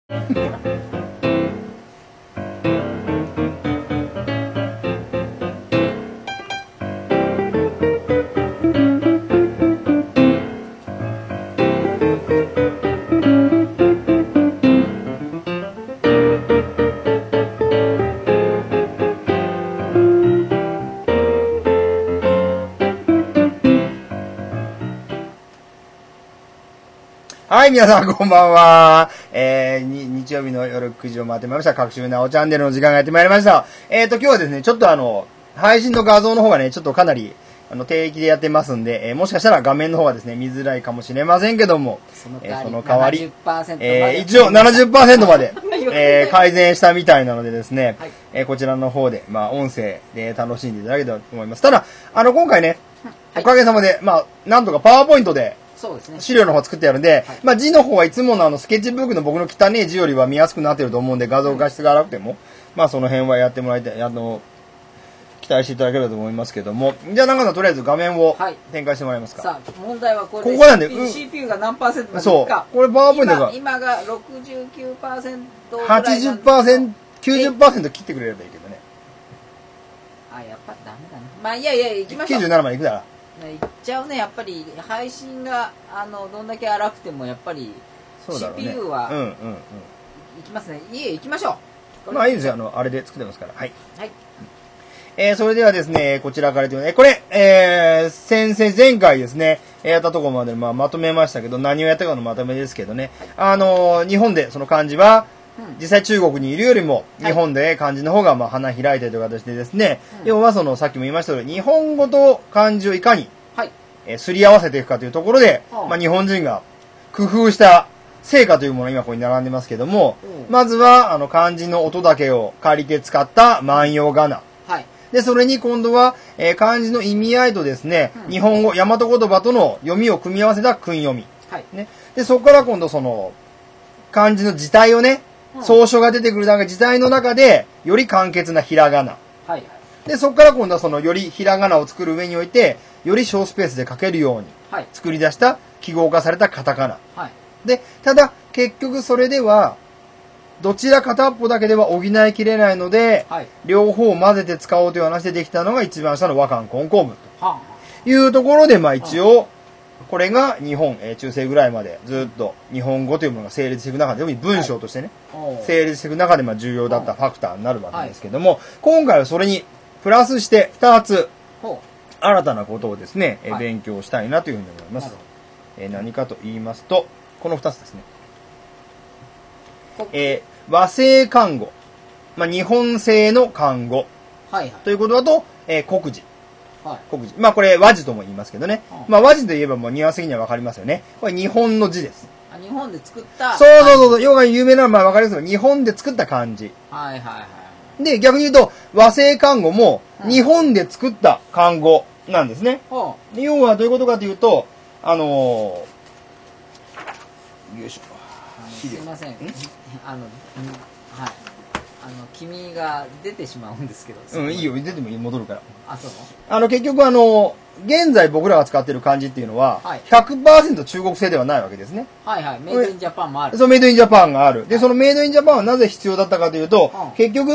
はい、皆さんこんばんは。日曜日の夜9時を回ってまいりました。各種なおチャンネルの時間がやってまいりました。今日はですね、ちょっと配信の画像の方がね、ちょっとかなり、定期でやってますんで、もしかしたら画面の方はですね、見づらいかもしれませんけども、その代わり、一応 70% まで、改善したみたいなのでですね、はい、こちらの方で、音声で楽しんでいただけたらと思います。ただ、今回ね、おかげさまで、なんとかパワーポイントで、そうですね。資料の方作ってやるんで、はい、字の方はいつものスケッチブックの僕の汚い字よりは見やすくなってると思うんで、画像化質が荒くても、その辺はやってもらいたい、期待していただければと思いますけども。じゃあ、中さんとりあえず画面を展開してもらえますか。 さあ、問題はこれで、 ここなんで、 CPU が何%までいくか。 そう。これパワーポイントが。 今が 69% ぐらい。 80%、90% 切ってくれればいいけどね。 あ、やっぱダメだな。いや、行きましょう。 97までいくだら。 いっちゃうね、やっぱり配信がどんだけ荒くてもやっぱり CPU は行きますね。行きましょう。 いいですよ、あれで作ってますから。はい。はい。それではですね、こちらから言ってこれ、前回ですね、やったところまでまとめましたけど、何をやったかのまとめですけどね、はい、日本でその漢字は、実際中国にいるよりも、日本で漢字の方が花開いているという形でですね、要はさっきも言いましたように、日本語と漢字をいかに、すり合わせていくかというところで、日本人が工夫した成果というものが今ここに並んでますけども、まずは、漢字の音だけを借りて使った万葉仮名。で、それに今度は、漢字の意味合いとですね、日本語、大和言葉との読みを組み合わせた訓読み。ね。で、そこから今度漢字の字体をね、草書が出てくる時代の中で、より簡潔なひらがな。で、そこから今度はよりひらがなを作る上において、より小スペースで書けるように、作り出した記号化されたカタカナ。で、ただ、結局それでは、どちら片っぽだけでは補いきれないので、両方を混ぜて使おうという話でできたのが一番下の和漢混交文というところで、一応、これが日本、中世ぐらいまでずっと日本語というものが成立していく中で、特に文章としてね、成立していく中で重要だったファクターになるわけですけども、今回はそれにプラスして2つ新たなことをですね、勉強したいなというふうに思います。何かと言いますと、この2つですね。和製漢語、日本製の漢語ということだと、国字。国字。これ和字とも言いますけどね。和字といえばもうニュアンス的にはわかりますよね。これ日本の字です。 日本で作ったそう。要は有名なのはわかりますけど、日本で作った漢字。で、逆に言うと、和製漢語も日本で作った漢語なんですね。要はどういうことかというと、よいしょ。 すいません。君が出てしまうんですけど。 いいよ、出てもいい、戻るから。 あ、そう結局現在僕らが使っている漢字っていうのは、100% 中国製ではないわけですね。 メイドインジャパンもある。 そう、メイドインジャパンがある。で、そのメイドインジャパンはなぜ必要だったかというと、結局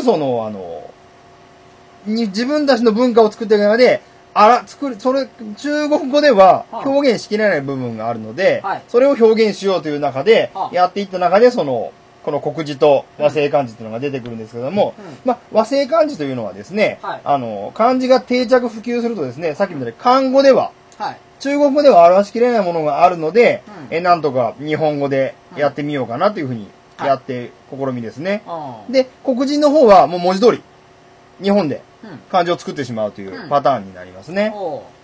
自分たちの文化を作っていく中で、中国語では表現しきれない部分があるので、それを表現しようという中で、やっていった中で、この国字と和製漢字というのが出てくるんですけども、和製漢字というのはですね、漢字が定着普及するとですね、さっきみたいに漢語では、中国語では表しきれないものがあるので、なんとか日本語でやってみようかなというふうにやって試みですね。で、国字の方はもう文字通り、日本で漢字を作ってしまうというパターンになりますね。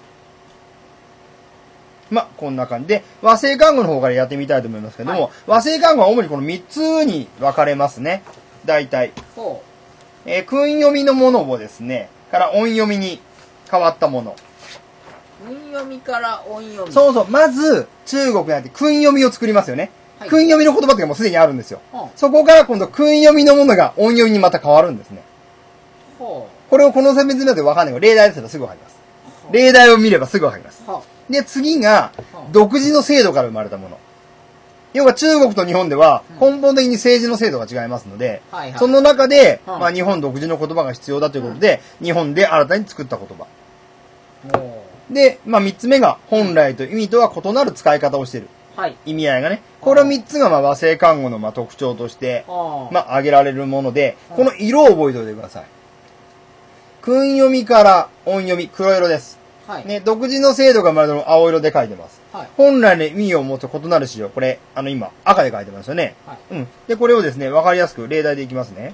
こんな感じで、和製漢語の方からやってみたいと思いますけども、和製漢語は主にこの3つに分かれますね。大体。訓読みのものをですね、から音読みに変わったもの。 訓読みから音読み。 そう。まず、中国にあって訓読みを作りますよね。訓読みの言葉ってもうすでにあるんですよ。そこから今度訓読みのものが音読みにまた変わるんですね。これをこの説明だと分かんないけど、例題ですとすぐ分かります。例題を見ればすぐ分かります。で、次が、独自の制度から生まれたもの。 要は中国と日本では根本的に政治の制度が違いますので、その中で、まあ日本独自の言葉が必要だということで、日本で新たに作った言葉。で、まあ三つ目が本来と意味とは異なる使い方をしている。意味合いがね。これ三つがまあ和製漢語のまあ特徴として、まあ挙げられるもので、この色を覚えておいてください。訓読みから音読み、黒色です。ね、独自の制度が生まれたの青色で書いてます。本来の意味を持つ異なる仕様。これ、今、赤で書いてますよね。うん。で、これをですね、わかりやすく例題でいきますね。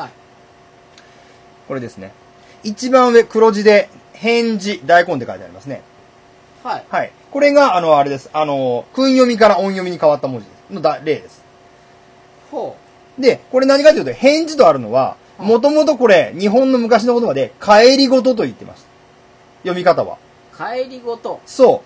これですね。一番上、黒字で、返事、大根って書いてありますね。これが、あれです。訓読みから音読みに変わった文字です。の例です。で、これ何かというと、返事とあるのは、もともとこれ、日本の昔の言葉で、帰りごとと言ってました。読み方は。 帰りごと。 そう。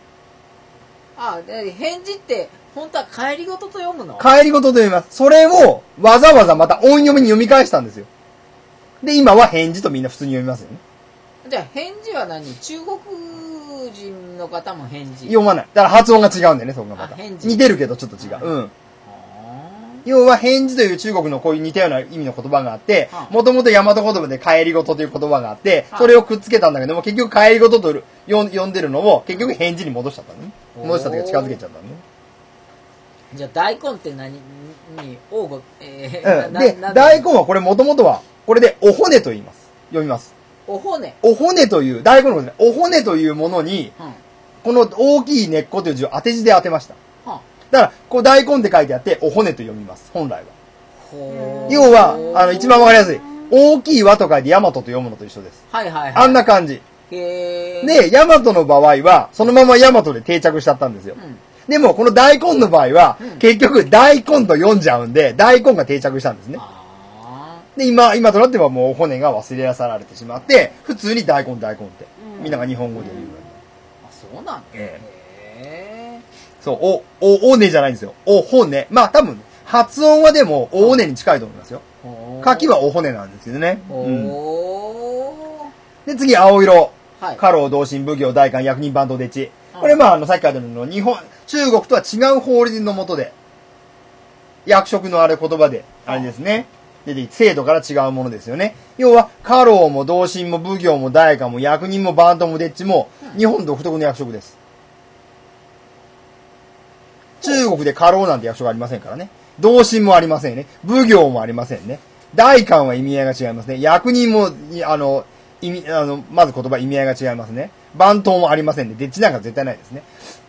返事って、本当は帰りごとと読むの？ 帰りごとと読みます。それを、わざわざまた音読みに読み返したんですよ。で、今は返事とみんな普通に読みますよね。 じゃあ、返事は何？中国人の方も返事？ 読まない。だから発音が違うんだよね、そこがまた。似てるけどちょっと違う。うん。要は返事という中国のこういう似たような意味の言葉があって、もともと大和言葉で帰りごとという言葉があって、それをくっつけたんだけども、結局帰りごとと呼んでるのを、結局返事に戻しちゃったのね。戻したというか近づけちゃったのね。 じゃあ大根って何王語、 で、大根はこれもともとは、これでお骨と言います。読みます。 お骨？ お骨という、大根のことね、お骨というものに、この大きい根っこという字を当て字で当てました。だから、こう大根って書いてあって、お骨と読みます、本来は。要は、一番わかりやすい。大きい和と書いて大和と読むのと一緒です。あんな感じ。で、大和の場合は、そのまま大和で定着しちゃったんですよ。でも、この大根の場合は、結局、大根と読んじゃうんで、大根が定着したんですね。で、今となってはもうお骨が忘れ去られてしまって、普通に大根って、みんなが日本語で言う。 そうなんだ。 そう、おねじゃないんですよ。お骨。まあ多分、発音はでも、お骨に近いと思いますよ。書きはお骨なんですけどね。で、次、青色。家老、同心、奉行、代官、役人、番頭、弟子。これまあ、さっきからの中国とは違う法律の下で、役職のある言葉で、あれですね。で、制度から違うものですよね。要は、家老も同心も奉行も代官も役人も番頭も弟子も、日本独特の役職です。中国で家老なんて役所がありませんからね。同心もありませんね。奉行もありませんね。代官は意味合いが違いますね。役人も、まず言葉意味合いが違いますね。番頭もありませんね。でっちなんか絶対ないですね。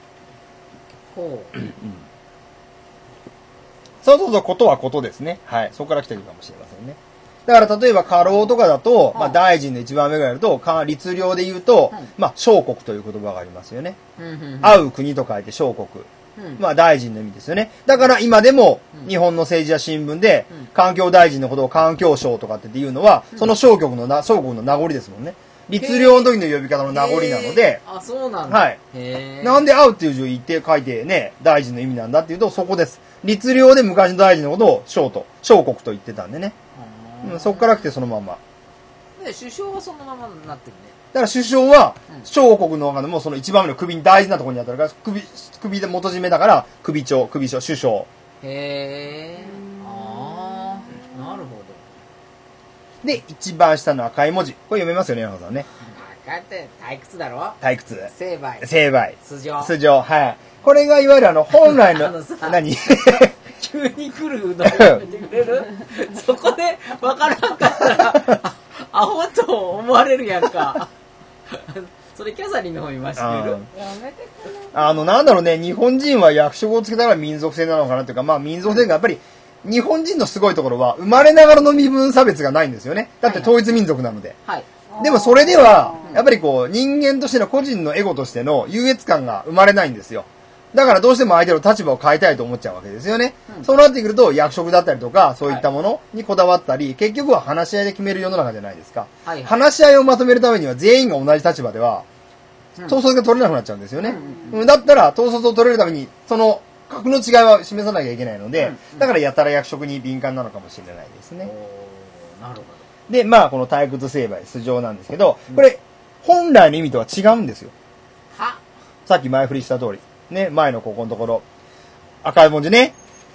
そう、ことはことですね。はい。そこから来てるかもしれませんね。だから例えば家老とかだと、まあ大臣の一番上ぐらいだと、律令で言うと、まあ小国という言葉がありますよね。会う国と書いて小国。まあ大臣の意味ですよね。だから今でも日本の政治や新聞で環境大臣のことを環境省とかっていうのは、その小国の名残ですもんね。律令の時の呼び方の名残なので、 そうなんだ。 はい。なんで会うっていう字を言って書いてね、大臣の意味なんだっていうとそこです。律令で昔の大臣のことを小国と言ってたんでね。そこから来てそのまま。 で、首相はそのままになってるね。 だから首相は、小国の中でもその一番目の首に大事なところにあったから、首で元締めだから、首相、首相。 なるほど。 で、一番下の赤い文字。これ読めますよね、山田さんね。 赤って退屈だろ？ 退屈。 成敗。 素性。はい。これがいわゆる本来の、何急に来るのやめてくれる？そこで分からんかったら、アホと思われるやんか。それキャサリンの方見ましたけど。 なんだろうね、日本人は役職をつけたら民族性なのかなというか、まあ民族性がやっぱり、日本人のすごいところは、生まれながらの身分差別がないんですよね。だって統一民族なので。でもそれでは、やっぱりこう、人間としての個人のエゴとしての優越感が生まれないんですよ。だからどうしても相手の立場を変えたいと思っちゃうわけですよね。そうなってくると役職だったりとか、そういったものにこだわったり、結局は話し合いで決める世の中じゃないですか。話し合いをまとめるためには全員が同じ立場では、統率が取れなくなっちゃうんですよね。だったら統率を取れるために、その格の違いは示さなきゃいけないので、だからやたら役職に敏感なのかもしれないですね。 なるほど。 で、まあこの退屈成敗、素性なんですけど、これ、本来の意味とは違うんですよ。さっき前振りした通り。ね、前のここのところ。赤い文字ね。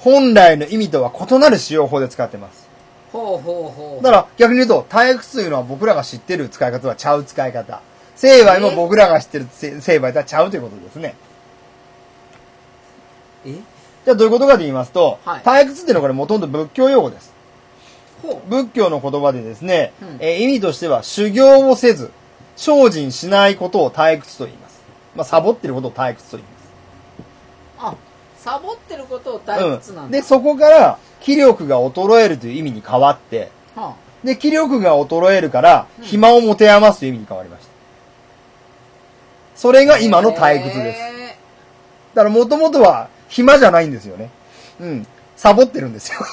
本来の意味とは異なる使用法で使ってます。 ほうほうほう。 だから逆に言うと、退屈というのは僕らが知ってる使い方とはちゃう使い方。成敗も僕らが知ってる成敗とはちゃうということですね。じゃあどういうことかと言いますと、 はい、 退屈っていうのはこれもともと仏教用語です。 ほう。 仏教の言葉でですね、意味としては修行をせず、精進しないことを退屈と言います。まあ、サボってることを退屈と言います。 あ、サボってることを退屈なんだ。 で、そこから、気力が衰えるという意味に変わって、で、気力が衰えるから、暇を持て余すという意味に変わりました。それが今の退屈です。だから、もともとは、暇じゃないんですよね。サボってるんですよ。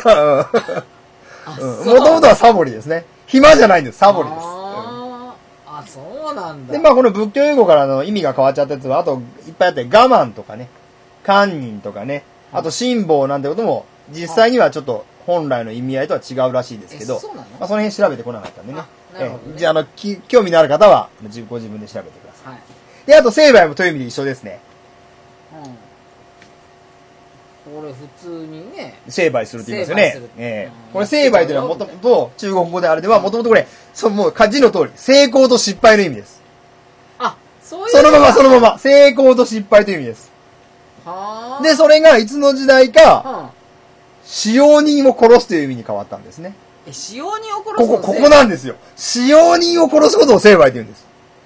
もともとはサボりですね。暇じゃないんです。サボりです。 あ、そうなんだ。 で、まあこの仏教用語からの意味が変わっちゃったやつは、あといっぱいあって、我慢とかね、堪忍とかね、あと辛抱なんてことも、実際にはちょっと本来の意味合いとは違うらしいですけど、 そうなの？ まあその辺調べてこなかったんでね。 なるほどね。 じゃあ、興味のある方は、ご自分で調べてください。 はい。 で、あと、成敗もという意味で一緒ですね。 これ普通にね。 成敗するって言いますよね。これ成敗というのはもともと中国語であるでは、もともとこれ、もう字の通り、成功と失敗の意味です。 あ、そういうそのまま、成功と失敗という意味です。で、それがいつの時代か、使用人を殺すという意味に変わったんですね。 使用人を殺すの？ ここなんですよ。使用人を殺すことを成敗と言うんです。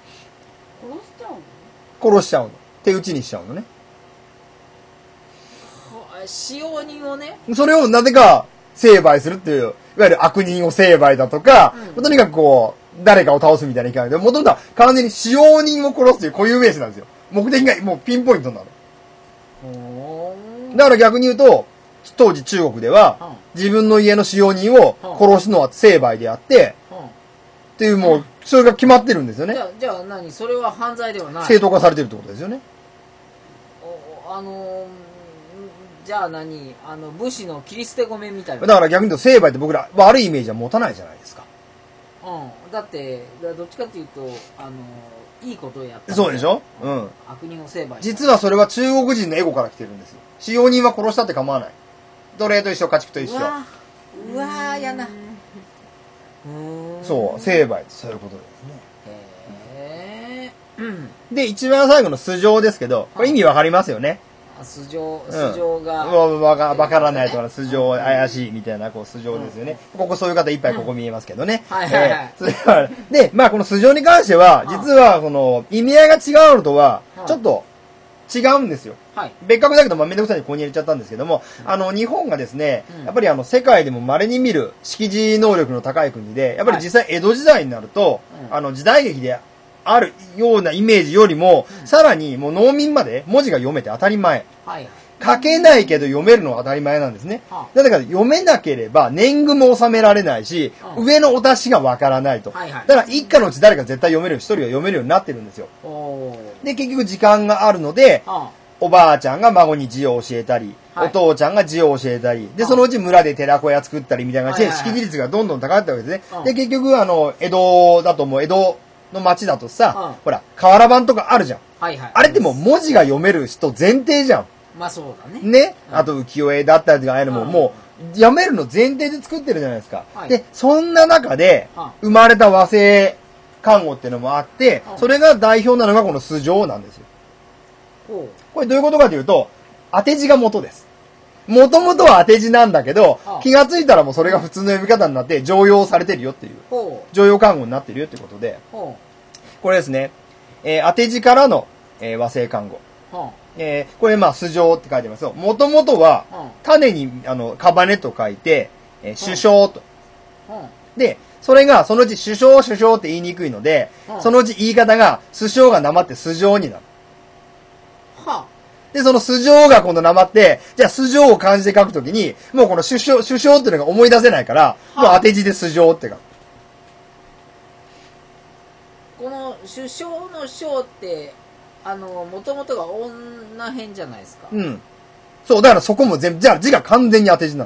殺しちゃうの。手打ちにしちゃうのね。 使用人をね。 それをなぜか成敗するっていう、いわゆる悪人を成敗だとか、とにかくこう、誰かを倒すみたいな意見で、もともとは完全に使用人を殺すという固有名詞なんですよ。目的がもうピンポイントなの。だから逆に言うと、当時中国では、自分の家の使用人を殺すのは成敗であって、っていうもう、それが決まってるんですよね。 じゃあ何？それは犯罪ではない？ 正当化されてるってことですよね。 じゃあ武士の切り捨て米みたいな。 だから逆に言うと成敗って僕ら悪いイメージは持たないじゃないですか。 だってどっちかっていうといいことをやった。 そうでしょ。 悪人を成敗。実はそれは中国人のエゴから来てるんですよ。使用人は殺したって構わない。奴隷と一緒、家畜と一緒。 うわーやな。 そう、成敗そういうことですね。で、一番最後の素性ですけど、これ意味わかりますよね。 素性が。 わからないとか、素性怪しいみたいな、こう、素性ですよね。ここそういう方いっぱいここ見えますけどね。で、まあこの素性に関しては、実は、この、意味合いが違うのとは、ちょっと違うんですよ。別格だけど、まあめんどくさいにここに入れちゃったんですけども、日本がですね、やっぱり世界でも稀に見る識字能力の高い国で、やっぱり実際江戸時代になると、時代劇であるようなイメージよりも、さらにもう農民まで文字が読めて当たり前。書けないけど読めるのは当たり前なんですね。だから読めなければ年貢も納められないし、上のお達しがわからないと。だから一家のうち誰か絶対読める、一人が読めるようになってるんですよ。で、結局時間があるので、おばあちゃんが孫に字を教えたり、お父ちゃんが字を教えたり、で、そのうち村で寺子屋作ったりみたいな感じで、識字率がどんどん高かったわけですね。で、結局江戸だともう江戸の町だとさ、ほら、瓦版とかあるじゃん。あれってもう文字が読める人前提じゃん。 まあそうだね。 ね。あと浮世絵だったりとかああいうのももう読めるの前提で作ってるじゃないですか。で、そんな中で生まれた和製看護っていうのもあって、それが代表なのがこの素性なんですよ。これどういうことかというと、当て字が元です。もともとは当て字なんだけど、気がついたらもうそれが普通の読み方になって常用されてるよっていう。常用看護になってるよってことで、これですね、当て字からの、和製看護。これまあ素性って書いてますよ。もともとは、種に、カバネと書いて、首相と。で、それがそのうち首相って言いにくいので、そのうち言い方が、首相がなまって素性になる。で、その素性が今度なまって、じゃあ素性を漢字で書くときに、もうこの首相っていうのが思い出せないから、もう当て字で素性って書く。 この首相の章って、もともとが女編じゃないですか。 そう、だからそこも全部、じゃあ字が完全に当て字なの。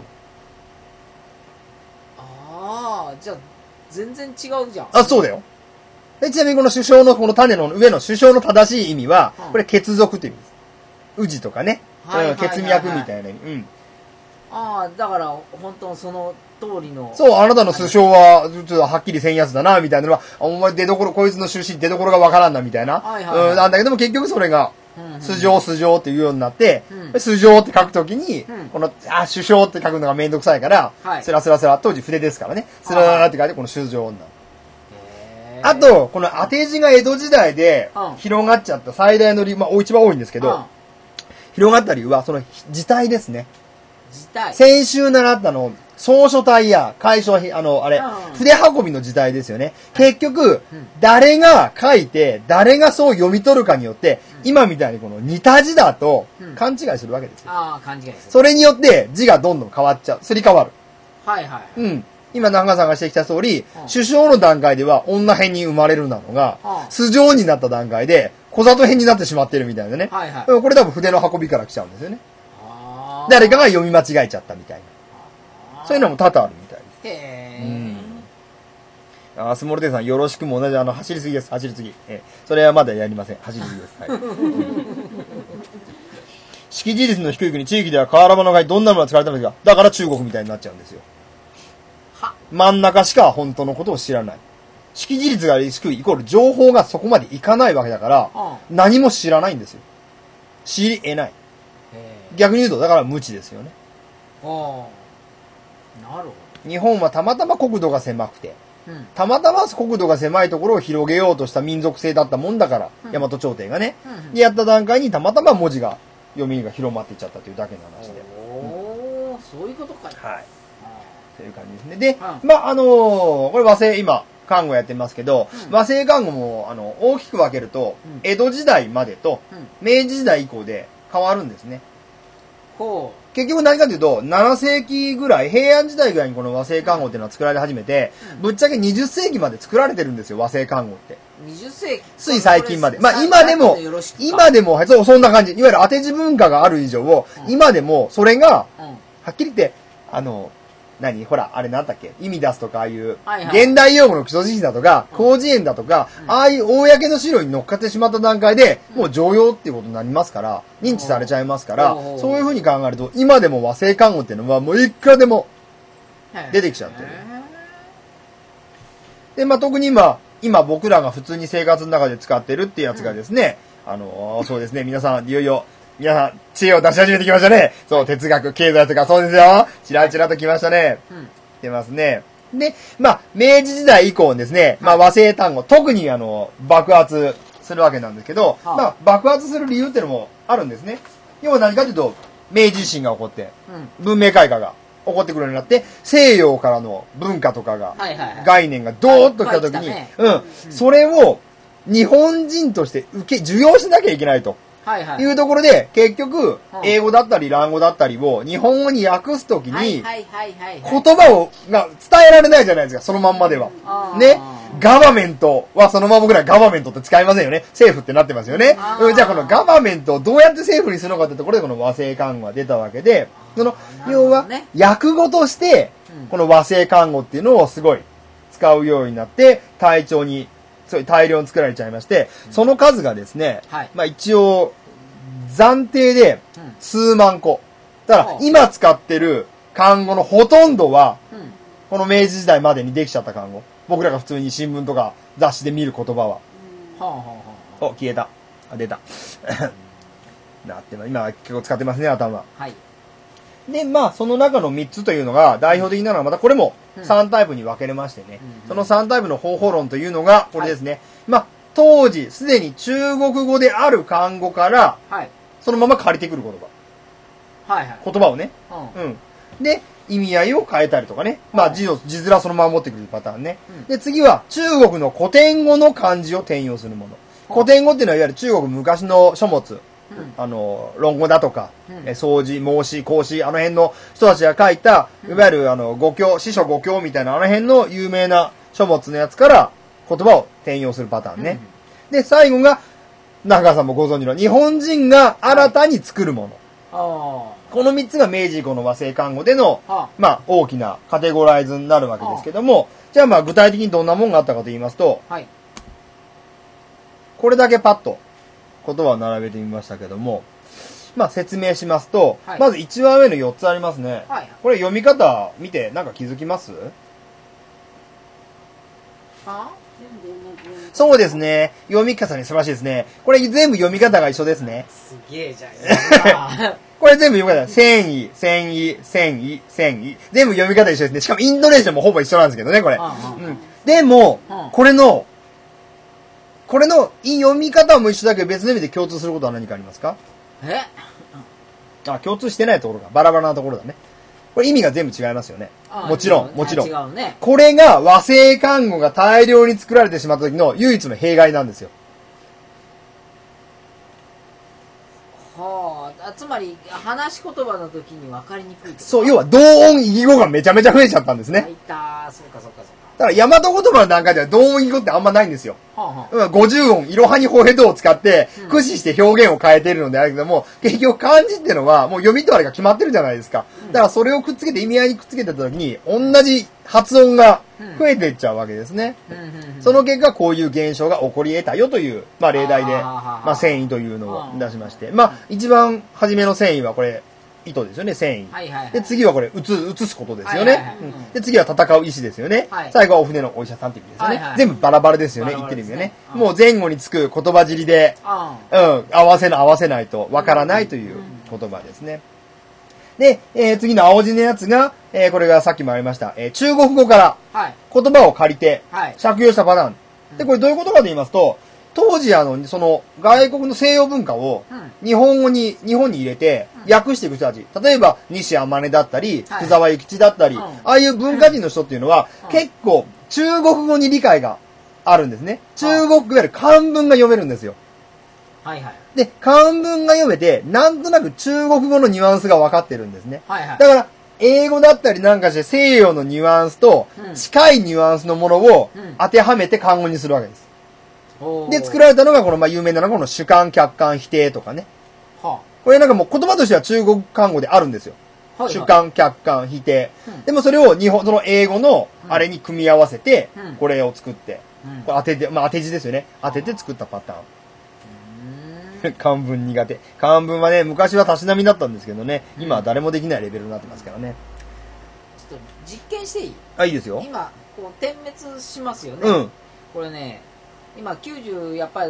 じゃあ、全然違うじゃん。 そうだよ。で、ちなみにこの首相のこの種の上の首相の正しい意味は、これ血族って意味です。宇治とかね。血脈みたいな意味。 ああ、だから、本当その通りの。 そう、あなたの素性は、ちょっとはっきりせんやつだな、みたいなのは、お前出所、こいつの出身出所がわからんな、みたいな。なんだけども結局それが、素性っていうようになって、素性って書くときに、この、主性って書くのがめんどくさいから、スラスラスラ、当時筆ですからね、スラララって書いてこの主性になる。あと、この当て字が江戸時代で広がっちゃった最大の理由、まあ一番多いんですけど、広がった理由は、その字体ですね。 字体。 先週習ったの、草書体や楷書、筆運びの時代ですよね。結局、誰が書いて、誰がそう読み取るかによって、今みたいにこの似た字だと勘違いするわけですよ。 勘違いする。 それによって字がどんどん変わっちゃう。すり替わる。 はいはい。 うん。今、中川さんがしてきた通り、首相の段階では女編に生まれるなのが、素性になった段階で、小里編になってしまってるみたいなね。はいはい。これ多分筆の運びから来ちゃうんですよね。誰かが読み間違えちゃったみたいな。そういうのも多々あるみたいです。へー。スモールテンさん、よろしくも同じ、走りすぎです、走りすぎ。それはまだやりません。走りすぎです。はい。識字率の低い国、地域では瓦版の書いどんなものが使われたんですか？だから中国みたいになっちゃうんですよ。真ん中しか本当のことを知らない。識字率が低いイコール情報がそこまでいかないわけだから、何も知らないんですよ。知り得ない。逆に言うと、だから無知ですよね。 なるほど。 日本はたまたま国土が狭くて、たまたま国土が狭いところを広げようとした民族性だったもんだから、大和朝廷がね、でやった段階にたまたま文字が、読みが広まっていっちゃったというだけの話で。 そういうことか。 はい。という感じですね。で、これ和製、今、看護やってますけど、和製看護も、大きく分けると、江戸時代までと、明治時代以降で変わるんですね。結局何かというと、7世紀ぐらい、平安時代ぐらいにこの和製看護っていうのは作られ始めて、ぶっちゃけ20世紀まで作られてるんですよ、和製看護って。 20世紀つい最近まで。まあ今でも、そう、そんな感じ。いわゆる当て字文化がある以上、今でも、それが、はっきり言って、ほら、あれなんだっけ意味出すとか、ああいう、現代用語の基礎知識だとか、広辞苑だとか、ああいう公の資料に乗っかってしまった段階で、もう常用っていうことになりますから、認知されちゃいますから、そういうふうに考えると、今でも和製看護っていうのは、もういくらでも出てきちゃってる。で、まあ、特に今僕らが普通に生活の中で使ってるっていうやつがですね、そうですね、皆さん、いよいよ、皆さん、知恵を出し始めてきましたね。そう、哲学、経済とか、そうですよ。チラチラと来ましたね。出ますね。で、まあ、明治時代以降ですね、まあ、和製単語、特に爆発するわけなんですけど、まあ、爆発する理由っていうのもあるんですね。要は何かというと、明治維新が起こって、文明開化が起こってくるようになって、西洋からの文化とかが、概念がドーッと来た時に、それを日本人として受容しなきゃいけないと。いうところで、結局、英語だったり、蘭語だったりを日本語に訳すときに、言葉が伝えられないじゃないですか、そのまんまでは。ね。ガバメントはそのままぐらいガバメントって使いませんよね。政府ってなってますよね。じゃあこのガバメントをどうやって政府にするのかってところでこの和製看護が出たわけで、要は、訳語として、この和製看護っていうのをすごい使うようになって、大量に作られちゃいまして、その数がですね、まあ一応、暫定で数万個。だから今使ってる漢語のほとんどは、この明治時代までにできちゃった漢語。僕らが普通に新聞とか雑誌で見る言葉は。お、消えた。出た。今結構使ってますね、頭。で、まあ、その中の3つというのが、代表的なのは、またこれも3タイプに分けれましてね。その3タイプの方法論というのが、これですね。まあ、当時、すでに中国語である漢語から、そのまま借りてくる言葉。言葉をね。で、意味合いを変えたりとかね。まあ、字面そのまま持ってくるパターンね。で、次は、中国の古典語の漢字を転用するもの。古典語っていうのは、いわゆる中国昔の書物。論語だとか、掃除、孟子、孔子、あの辺の人たちが書いた、いわゆる五経、四書五経みたいなあの辺の有名な書物のやつから言葉を転用するパターンね。で、最後が、中川さんもご存知の日本人が新たに作るもの。この3つが明治以降の和製漢語での、まあ、大きなカテゴライズになるわけですけども、じゃあまあ具体的にどんなもんがあったかと言いますと、これだけパッと言葉を並べてみましたけども、 まあ説明しますと、 はいまず1番目の4つありますね。 はい。 これ読み方見てなんか気づきます？ はそうですね。読み方に素晴らしいですね。これ全部読み方が一緒ですね。 すげえじゃん。 これ全部読み方、繊維、繊維、繊維、繊維。全部読み方一緒ですね。しかもイントネーションもほぼ一緒なんですけどね、これ。うんでも、これの読み方も一緒だけど別の意味で共通することは何かありますか？共通してないところがバラバラなところだね。これ意味が全部違いますよね。もちろん。 違うね。 これが和製看護が大量に作られてしまった時の唯一の弊害なんですよ。 はあ、つまり、話し言葉の時に分かりにくい。 そう、要は同音異義語がめちゃめちゃ増えちゃったんですね。 そうかそうかそうか。 だから、大和言葉の段階では同音異義語ってあんまないんですよ。 は 50音、いろはにほへどを使って、駆使して表現を変えているのであるけども、結局漢字っていうのはもう読みとあれが決まってるじゃないですか。だからそれをくっつけて意味合いにくっつけてた時に、同じ発音が増えていっちゃうわけですね。その結果、こういう現象が起こり得たよという、まあ例題で、まあ繊維というのを出しまして。まあ一番初めの繊維はこれ、糸ですよね、繊維。で、次はこれ、移すことですよね。で、次は戦う意志ですよね。最後はお船のお医者さんって意味ですよね。全部バラバラですよね、言ってる意味はね。もう前後につく言葉尻で、合わせないとわからないという言葉ですね。で、次の青字のやつが、これがさっきもありました、中国語から言葉を借りて借用したパターン。で、これどういうことかと言いますと、当時その外国の西洋文化を日本に入れて訳していく人たち。例えば西天音だったり、福沢諭吉だったり、ああいう文化人の人っていうのは結構中国語に理解があるんですね。中国語いわゆる漢文が読めるんですよ。で、漢文が読めて、なんとなく中国語のニュアンスが分かってるんですね。だから、英語だったりなんかして西洋のニュアンスと近いニュアンスのものを当てはめて漢語にするわけです。で、作られたのがこの、まあ、有名なのがこの主観、客観、否定とかね。これなんかもう言葉としては中国漢語であるんですよ。主観、客観、否定。でもそれをその英語のあれに組み合わせて、これを作って、これ当てて、まあ当て字ですよね。当てて作ったパターン。漢文苦手。漢文はね、昔はたしなみだったんですけどね、今は誰もできないレベルになってますからね。 ちょっと実験していい？ いいですよ。 今、こう点滅しますよね。これね、今90、やっぱり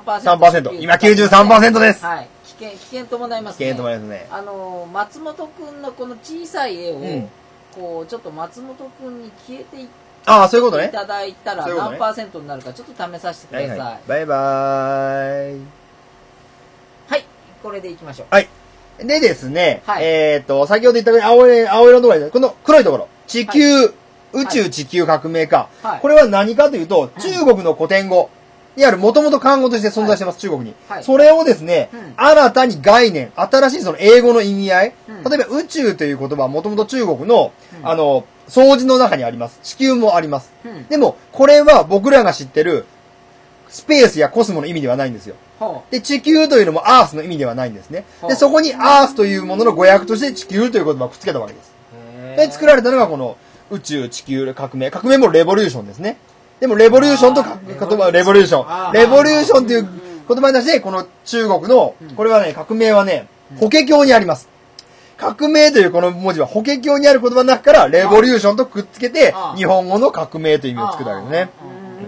3%。 今 93% です。 はい。危険伴いますね。 危険伴いますね。 松本くんのこの小さい絵を、こう、ちょっと松本くんに消えていそういうことね。 いただいたら何%になるかちょっと試させてください。 バイバーイ。 はい。これでいきましょう。 はい。でですね、先ほど言ったように青色のところで、この黒いところ、地球、宇宙地球革命家。これは何かというと、中国の古典語。いわゆるもともと漢語として存在してます、中国に。それをですね、新たに概念、新しいその英語の意味合い。例えば宇宙という言葉はもともと中国の、掃除の中にあります。地球もあります。でも、これは僕らが知ってる、スペースやコスモの意味ではないんですよ。で、地球というのもアースの意味ではないんですね。で、そこにアースというものの語訳として地球という言葉をくっつけたわけです。で、作られたのがこの宇宙、地球、革命。革命もレボリューションですね。でも、レボリューションと言葉、レボリューション。レボリューションという言葉に出して、この中国の、これはね、革命はね、法華経にあります。革命というこの文字は法華経にある言葉の中から、レボリューションとくっつけて、日本語の革命という意味を作ったわけですね。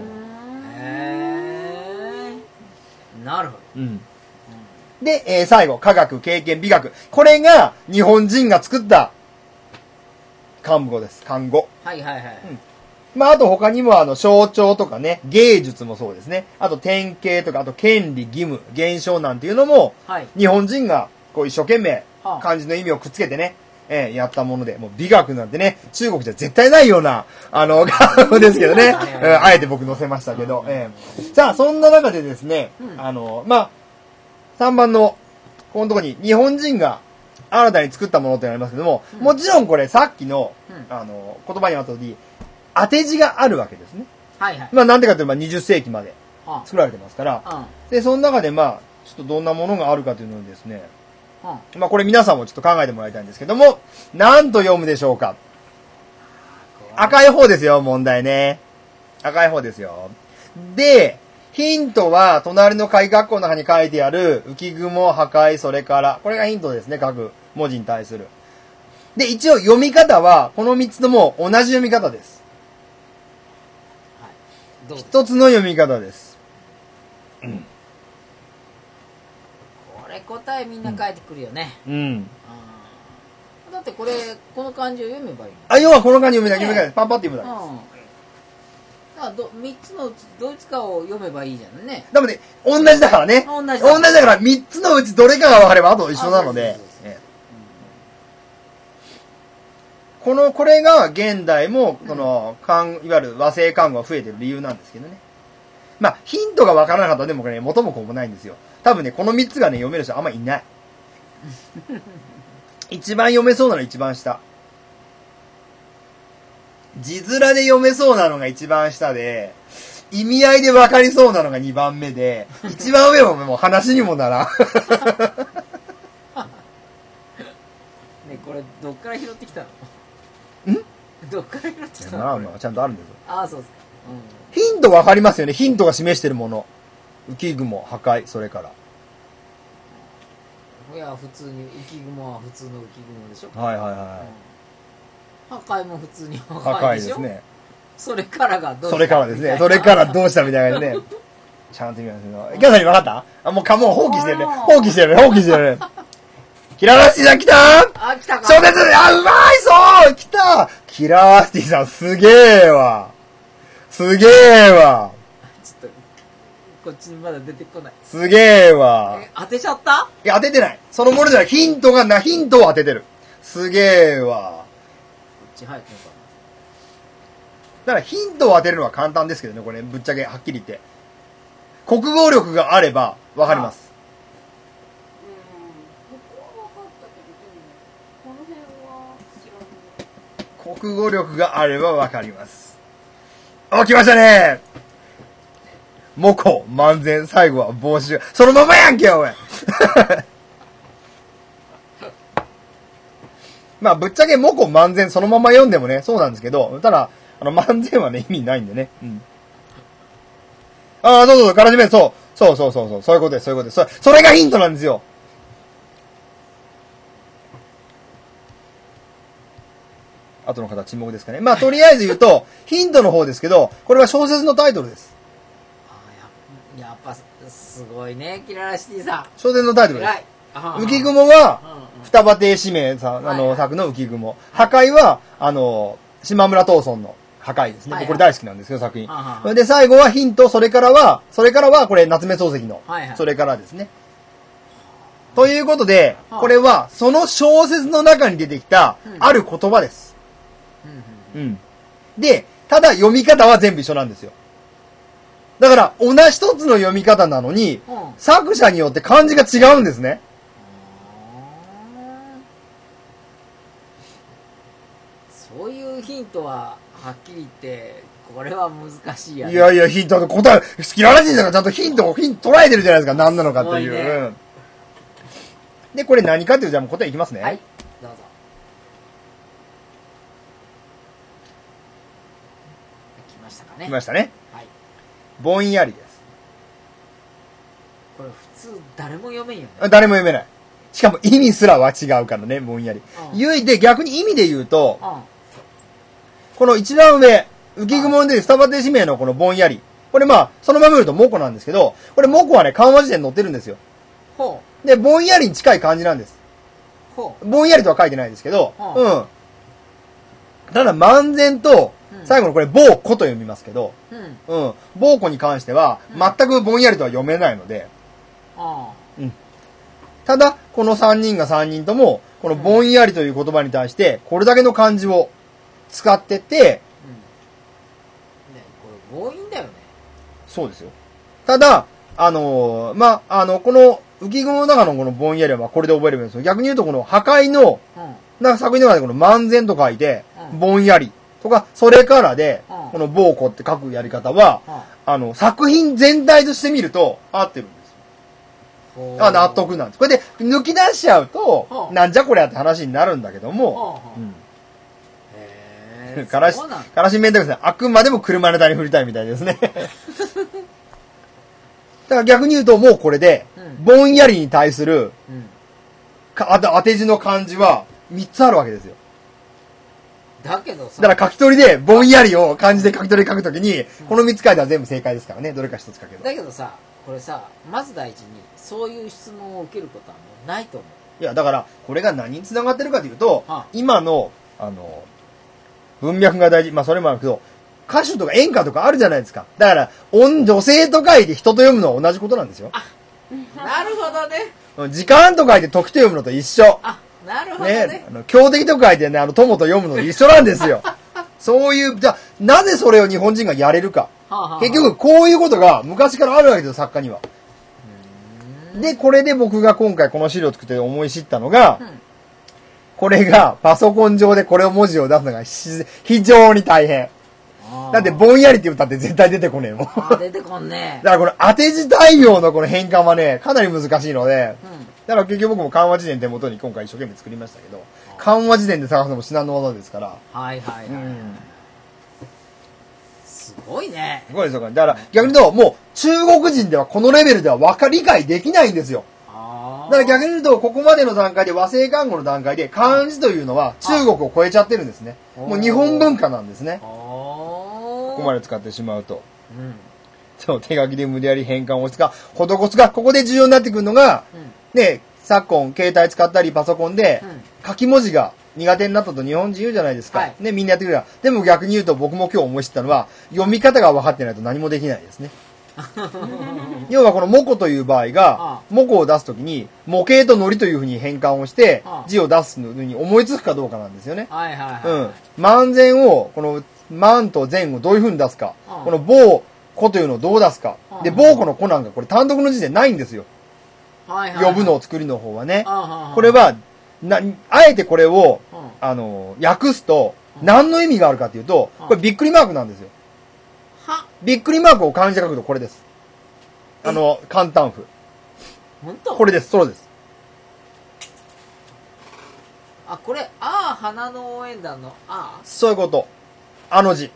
なるほど。 で、最後、科学、経験、美学。これが日本人が作った漢語です。漢語。まあ、あと他にも象徴とかね、芸術もそうですね。あと典型とか、あと権利、義務、現象なんていうのも、日本人がこう一生懸命漢字の意味をくっつけてね、やったもので、もう美学なんてね、中国じゃ絶対ないような、漢語ですけどね。あえて僕載せましたけど。さあ、そんな中でですね、まあ、3番の、このところに日本人が新たに作ったものってありますけども、もちろんこれさっきの、言葉にあった通り、当て字があるわけですね。まあなんでかというと、20世紀まで作られてますから。で、その中でまあ、ちょっとどんなものがあるかというのをですね、まあこれ皆さんもちょっと考えてもらいたいんですけども、何と読むでしょうか。赤い方ですよ、問題ね。赤い方ですよ。で、 ヒントは、隣の鍵括弧の中に書いてある、浮雲、破壊、それから、これがヒントですね、書く文字に対する。で、一応読み方は、この3つとも同じ読み方です。 はい。 一つの読み方です。うん。 これ答えみんな書いてくるよね。 うん。 だってこれ、この漢字を読めばいい。 あ、要はこの漢字読めない、読めない。パンパって読むだけです。 3つのうちどっちかを読めばいいじゃんね。 でもね、同じだからね。同じだから3つのうちどれかが分かればあと一緒なので。これが現代も、いわゆる和製漢語が増えてる理由なんですけどね。まあ、ヒントが分からなかったらでもこれね、元も子もないんですよ。多分ね、この3つがね、読める人あんまいない。一番読めそうなの一番下。字面で読めそうなのが一番下で、意味合いで分かりそうなのが2番目で、一番上ももう話にもならん。 ね、これどっから拾ってきたの？どっから拾ってきたの？ まあまあ、ちゃんとあるんですよ。 ああ、そうですか。 ヒント分かりますよね。ヒントが示してるもの。浮雲、破壊、それから。 いや、普通に、浮雲は普通の浮雲でしょ。 はいはいはい。 破壊も普通に破壊でしょ。破壊ですね。 それからがどうした？ それからですね。それからどうしたみたいなね。ちゃんと見ますけど。池田さんに分かった？あ、もう放棄してるね。放棄してるね。放棄してるね。キララスティさん来た？ あ、来たか。 そうです。あ、うまいそう来たキララスティさんすげえわ。すげえわ。 ちょっと、こっちにまだ出てこない。 すげえわ。 当てちゃった？ いや、当ててない。そのものじゃない。ヒントを当ててる。すげえわ。 こっち入ってんのかな。だからヒントを当てるのは簡単ですけどね、これ、ぶっちゃけ、はっきり言って。国語力があれば、わかります。国語力があればわかります。お、来ましたね。モコ、万全、最後は帽子。そのままやんけ、おい。まあ、ぶっちゃけモコ、万全、そのまま読んでもね、そうなんですけど、ただ、万全はね、意味ないんでね。うん。ああ、そう、からじめ、そういうことです、そういうことです。それがヒントなんですよ。後の方沈黙ですかね。まあ、とりあえず言うと、ヒントの方ですけど、これは小説のタイトルです。 やっぱ、すごいね、キララシティさん。 小説のタイトルです。浮雲は、双葉亭志明さん、作の浮雲。破壊は、島村藤村の破壊ですね。これ大好きなんですけど、作品。で、最後はヒント、それからは、これ、夏目漱石の、それからですね。ということで、これは、その小説の中に出てきた、ある言葉です。で、ただ読み方は全部一緒なんですよ。だから、同じ一つの読み方なのに、作者によって漢字が違うんですね。 そういうヒントは、はっきり言って、これは難しいやね。 いやいや、ヒント、答え、好きならしいんだからちゃんとヒント捉えてるじゃないですか。何なのかっていう。で、これ何かっていう、じゃあもう答えいきますね。 はい。どうぞ。来ましたかね。 来ましたね。 はい。 ぼんやりです。 これ普通誰も読めんよね。 誰も読めない。しかも意味すらは違うからね、ぼんやり。唯一逆に意味で言うと、この一番上、浮雲で双葉亭志明のこのぼんやり。これまあ、そのまま言うとモコなんですけど、これモコはね、漢和辞典に載ってるんですよ。で、ぼんやりに近い漢字なんです。ぼんやりとは書いてないですけど、ただ、万全と、最後のこれ、暴子と読みますけど、暴子に関しては、全くぼんやりとは読めないので、ただ、この3人が3人とも、このぼんやりという言葉に対して、これだけの漢字を使ってて、 これ強引だよね。 そうですよ。ただ、この浮雲の中のこのぼんやりはこれで覚えればいいんですよ。逆に言うとこの破壊の、作品の中でこの万全と書いて、ぼんやりとか、それからで、この暴子って書くやり方は、作品全体として見ると合ってるんですよ。納得なんです。これで抜き出しちゃうと、なんじゃこりゃって話になるんだけども、からしめんどくさい。あくまでも車ネタに振りたいみたいですね。 だから逆に言うともうこれで、ぼんやりに対する、当て字の漢字は3つあるわけですよ。 だけどさ。 だから書き取りで、ぼんやりを漢字で書き取り書くときに、この3つ書いたら全部正解ですからね。どれか1つ書けば。 だけどさ、これさ、まず第一に、そういう質問を受けることはもうないと思う。 いや、だから、これが何に繋がってるかというと、今の、文脈が大事。まあ、それもあるけど、歌手とか演歌とかあるじゃないですか。だから、女性と書いて人と読むのは同じことなんですよ。 なるほどね。 時間と書いて時と読むのと一緒。 なるほどね。 ね、強敵と書いてね、友と読むのと一緒なんですよ。そういう、じゃあ、なぜそれを日本人がやれるか。結局、こういうことが昔からあるわけですよ、作家には。で、これで僕が今回この資料を作って思い知ったのが、これがパソコン上でこれを文字を出すのが非常に大変。だってぼんやりって言ったって絶対出てこねえもん。 出てこんね。 だからこれ当て字対応のこの変換はね、かなり難しいので、だから結局僕も漢和辞典手元に今回一生懸命作りましたけど、漢和辞典で探すのも至難の技ですから。 はいはいはい。すごいね。 すごいですよ。だから逆に言うと、もう中国人ではこのレベルでは理解できないんですよ。だから逆に言うと、ここまでの段階で和製漢語の段階で漢字というのは中国を超えちゃってるんですね。もう日本文化なんですね。ここまで使ってしまうと。そう、手書きで無理やり変換を施すが、ここで重要になってくるのが、ね、昨今携帯使ったりパソコンで書き文字が苦手になったと日本人言うじゃないですか。ね、みんなやってくれる。でも逆に言うと僕も今日思い知ったのは、読み方が分かってないと何もできないですね。要はこの模糊という場合が、模糊を出すときに、模型と糊というふうに変換をして、字を出すのに思いつくかどうかなんですよね。万全を、この万と善をどういうふうに出すか。この棒、子というのをどう出すか。で、棒子の子なんかこれ単独の字でないんですよ。呼ぶの作りの方はね。これは、あえてこれを、訳すと、何の意味があるかというと、これびっくりマークなんですよ。びっくりマークを漢字で書くとこれです。簡単符。 本当？ これです、そうです。 これ、花の応援団のそういうこと。字。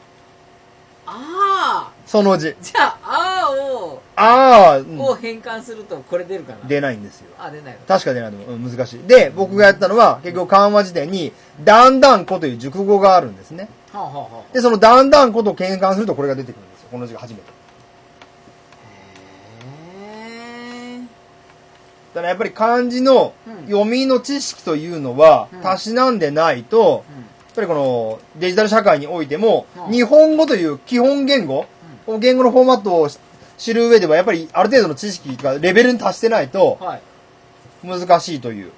その字。 じゃあ、を変換するとこれ出るかな？ 出ないんですよ。 出ないの？ 確か出ないの。難しい。で、僕がやったのは、結局漢和辞典に、だんだんこという熟語があるんですね。で、そのだんだんことを変換するとこれが出てくるんですよ。この字が初めて。だからやっぱり漢字の読みの知識というのは、たしなんでないと、やっぱりこのデジタル社会においても、日本語という基本言語、言語のフォーマットを知る上では、やっぱりある程度の知識がレベルに達してないと、難しいという。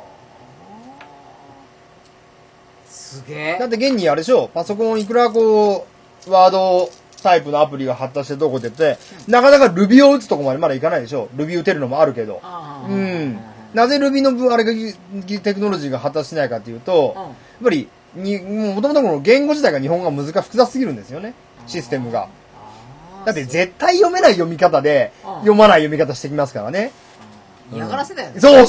すげえ。 だって現にあれでしょ、パソコンいくらこう、ワードタイプのアプリが発達してどこって言って、なかなか Ruby を打つとこまでまだいかないでしょ。Ruby 打てるのもあるけど。なぜ Ruby のあれがテクノロジーが発達しないかっていうと、やっぱり、もともとこの言語自体が日本語が複雑すぎるんですよね。システムが。だって絶対読めない読み方で、読まない読み方してきますからね。 嫌がらせだよね。 そう。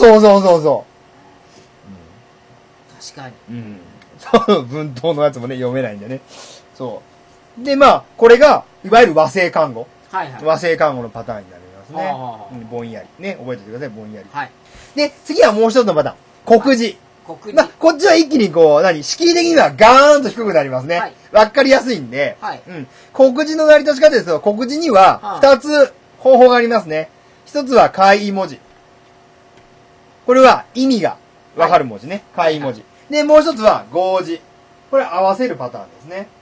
確かに。そう、文頭のやつもね、読めないんでね。そう。で、これが、いわゆる和製漢語。和製漢語のパターンになりますね。ぼんやり。ね、覚えておいてください、ぼんやり。で、次はもう一つのパターン。国字。こっちは一気に敷居的にはガーンと低くなりますね。わかりやすいんで。国字の成り立ち方ですと、国字には二つ方法がありますね。一つは楷異文字。これは意味がわかる文字ね。楷異文字。で、もう一つは合字。これ合わせるパターンですね。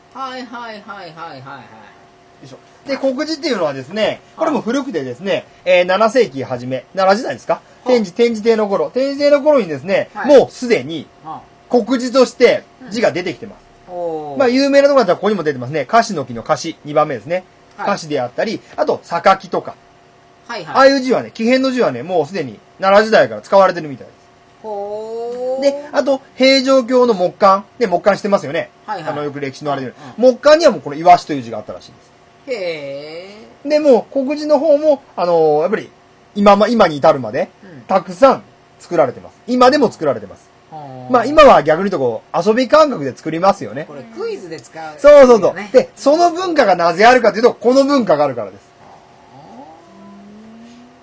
で、国字っていうのはですね、これも古くてですね、7世紀初め、奈良時代ですか？天智帝の頃にですね、もうすでに国字として字が出てきてます。有名なところだったらここにも出てますね。樫の木の樫、2番目ですね。樫であったり、あと、榊とか。ああいう字はね、木偏の字はね、もうすでに奈良時代から使われてるみたいです。で、あと、平城京の木簡。で、木簡してますよね。よく歴史のあれで。木簡にはもうこのイワシという字があったらしいです。で、もう、国字の方も、やっぱり、今に至るまで、たくさん作られてます。今でも作られてます。今は逆に言うと遊び感覚で作りますよね。 これクイズで使う。 そう。で、その文化がなぜあるかというと、この文化があるからです。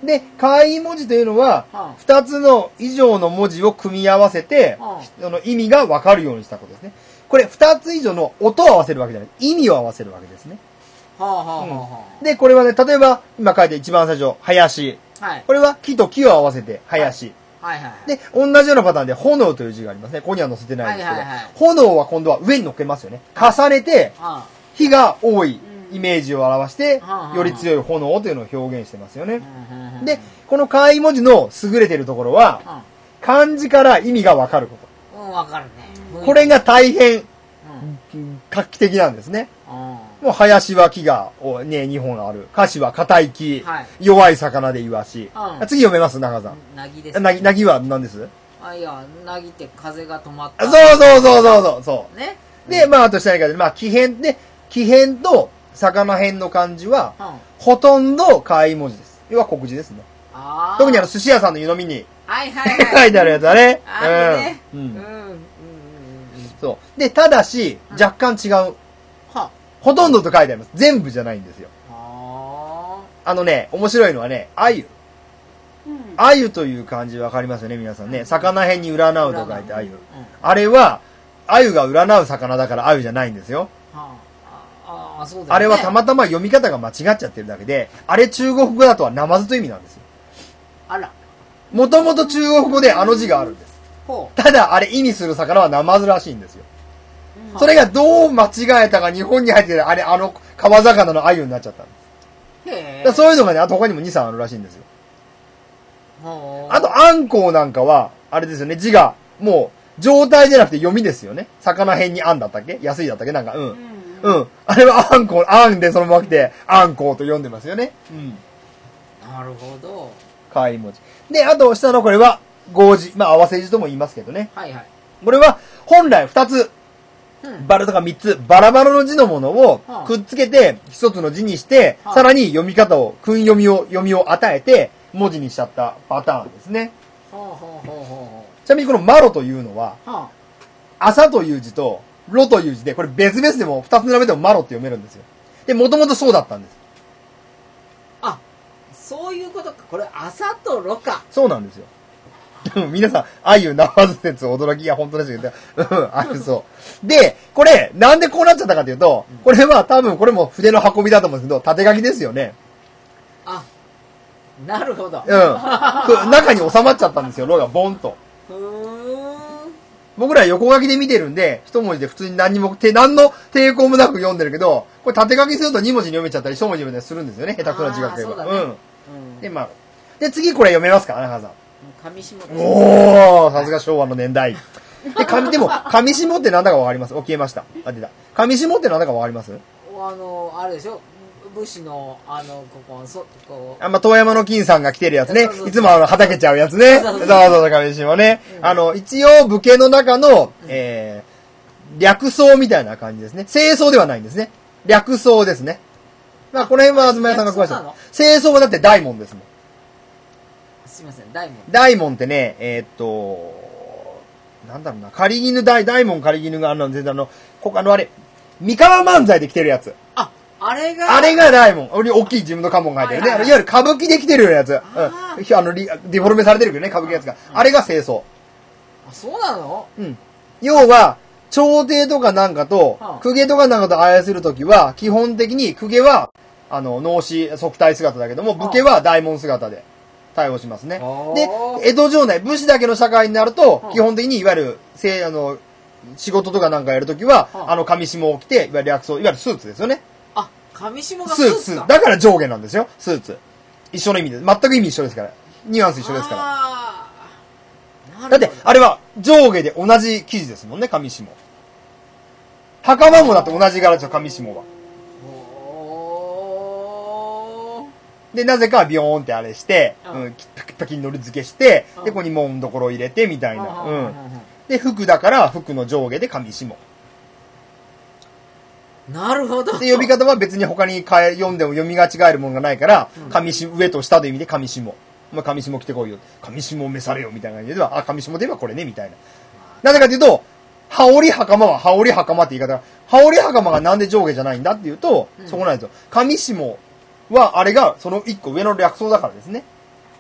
で、簡易文字というのは、二つの以上の文字を組み合わせて、その意味がわかるようにしたことですね。これ、二つ以上の音を合わせるわけじゃない。意味を合わせるわけですね。で、これはね、例えば、今書いて一番最初、林。はい、これは木と木を合わせて、林。はいはいはい、で、同じようなパターンで、炎という字がありますね。ここには載せてないんですけど、炎は今度は上に乗っけますよね。重ねて、火が多いイメージを表して、より強い炎というのを表現してますよね。で、この簡易文字の優れているところは、漢字から意味がわかること。 わかるね。 これが大変、画期的なんですね。もう、林は木が、ね、2本ある。菓子は硬い木。はい、弱い魚でイワシ。次読めます中さん。 なぎですね。なぎは何です？ いや、なぎって風が止まった。 そう。ね。で、まあ、あと下に書いてまあ、木偏で、木偏と魚偏の漢字は、ほとんど簡易文字です。要は国字ですね。特に寿司屋さんの湯飲みに、書いてあるやつだね。そう。で、ただし、若干違う。ほとんどと書いてあります。全部じゃないんですよ。面白いのはね、あゆ。あゆという漢字わかりますよね、皆さんね。魚辺に占うと書いてあゆ。あれは、あゆが占う魚だからあゆじゃないんですよ。あれはたまたま読み方が間違っちゃってるだけで、あれ中国語だとはナマズという意味なんですよ。 あら。 もともと中国語であの字があるんです。ただ、あれ意味する魚はナマズらしいんですよ。それがどう間違えたか日本に入ってる、川魚の鮎になっちゃったんです。そういうのがね、あと他にも2、3あるらしいんですよ。あと、あんこうなんかは、あれですよね、字が、もう、状態じゃなくて読みですよね。魚辺にあんだったっけ安いだったっけなんか、あれはあんこう、あんでそのまま来て、あんこうと読んでますよね。 なるほど。 簡易文字。で、あと、下のこれは、合字。まあ、合わせ字とも言いますけどね。これは、本来2つ。バラとか3つ、バラバラの字のものをくっつけて一つの字にして、さらに読み方を、訓読みを与えて文字にしちゃったパターンですね。ちなみにこのマロというのは、朝という字とロという字で、これ別々でも2つ並べてもマロって読めるんですよ。で、もともとそうだったんです。 あ、そういうことか。これ朝とロか。 そうなんですよ。皆さん、あゆナマズ説驚きが本当ですけど、あゆそう。で、これ、なんでこうなっちゃったかというと、これは多分これも筆の運びだと思うんですけど、縦書きですよね。 あ、なるほど。 中に収まっちゃったんですよ、ロがボンと。僕ら横書きで見てるんで、一文字で普通に何の抵抗もなく読んでるけど、これ縦書きすると2文字に読めちゃったり、一文字読めたりするんですよね、下手くそな字書けば。で、まあ。で、次これ読めますか中さん。 上下です。 おー、さすが昭和の年代。でも、上下ってなんだかわかります？消えました。あ、出た。上下ってなんだかわかります？ あれでしょ武士の、 遠山の金さんが来てるやつね。いつもはたけちゃうやつね。そう、上下ね。一応、武家の中の、略装みたいな感じですね。清装ではないんですね。略装ですね。まあ、この辺は東屋さんが詳しい。清装はだって大門ですもん。 すいません、大門。 大門ってね、なんだろうな、大門仮絹が全然あれ、三河漫才で来てるやつ。 あれが大門。大きい自分の家紋が入ってるね。いわゆる歌舞伎で来てるようなやつ。ディフォルメされてるけどね、歌舞伎のやつが。あれが清掃。 そうなの？ 要は、朝廷とかなんかと、公家とかなんかと操るときは、基本的に公家は、脳死、側体姿だけども、武家は大門姿で。対応しますね。で、江戸城内、武士だけの社会になると、基本的にいわゆる、仕事とかなんかやるときは、上下を着て、いわゆる略装、いわゆるスーツですよね。 上下がスーツだから上下なんですよ、スーツ。一緒の意味で。全く意味一緒ですから。ニュアンス一緒ですから。だって、あれは上下で同じ生地ですもんね、上下。袴もだって同じ柄ですよ、上下は。で、なぜかビヨーンってあれして、パキンのり付けして、で、ここに門どころ入れて、みたいな。で、服だから、服の上下で上下。 なるほど。 で、呼び方は別に他に読んでも読みが違えるものがないから、上下、上と下という意味で上下。まあ、上下着てこいよ。上下を召されよ、みたいな感じでは、上下といえばこれね、みたいな。なぜかというと、羽織袴は羽織袴って言い方。羽織袴がなんで上下じゃないんだっていうと、そこなんですよ。上下は、あれがその一個上の略装だからですね。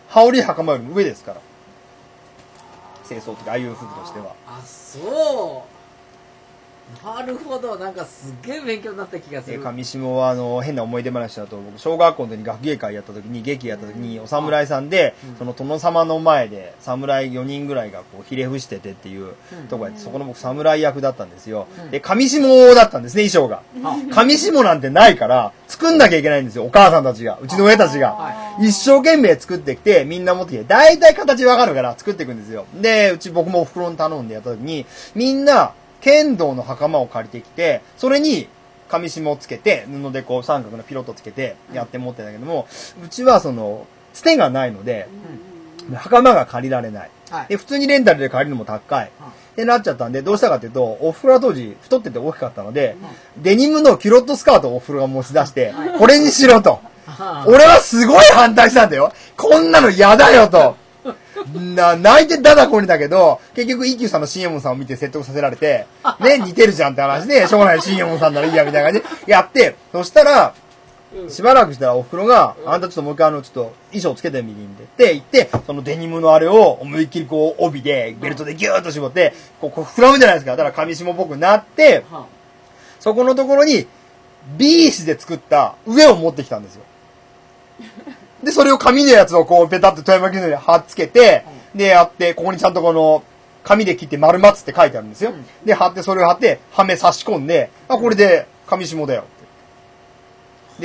羽織袴よりも上ですから。清掃とかああいう服としては。 あ、そう。なるほど。なんかすっげえ勉強になった気がする。 上下は変な思い出話だと、僕、小学校の時に学芸会やった時に、劇やった時に、お侍さんで、その殿様の前で、侍4人ぐらいがこう、ひれ伏しててっていうとこやって、そこの僕、侍役だったんですよ。で、上下だったんですね、衣装が。上下なんてないから、作んなきゃいけないんですよ、お母さんたちが。うちの親たちが。一生懸命作ってきて、みんな持ってきて、だいたい形わかるから作っていくんですよ。で、僕もお袋に頼んでやった時に、みんな、剣道の袴を借りてきて、それに上下をつけて、布でこう三角のピロッとつけてやって持ってたけども、うちはつてがないので、袴が借りられない。で、普通にレンタルで借りるのも高い。ってなっちゃったんで、どうしたかっていうと、おふくろは当時太ってて大きかったので、デニムのキュロットスカートをおふくろが持ち出して、これにしろと。俺はすごい反対したんだよ。こんなの嫌だよと。泣いてダダこねたけど、結局、イキューさんの新右衛門さんを見て説得させられて、ね、似てるじゃんって話で、しょうがない新右衛門さんならいいや、みたいな感じでやって、そしたら、しばらくしたらおふくろが、あんたちょっともう一回ちょっと衣装つけてみりんでって言って、そのデニムのあれを思いっきりこう、帯で、ベルトでギューッと絞って、こう膨らむじゃないですか。だから上下っぽくなって、そこのところに、ビー紙で作った上を持ってきたんですよ。で、それを紙のやつをこう、ペタッと富山木の上に貼っつけて、で、やって、ここにちゃんと紙で切って丸松って書いてあるんですよ。で、貼って、それを貼って、はめ差し込んで、あ、これで、上下だよって。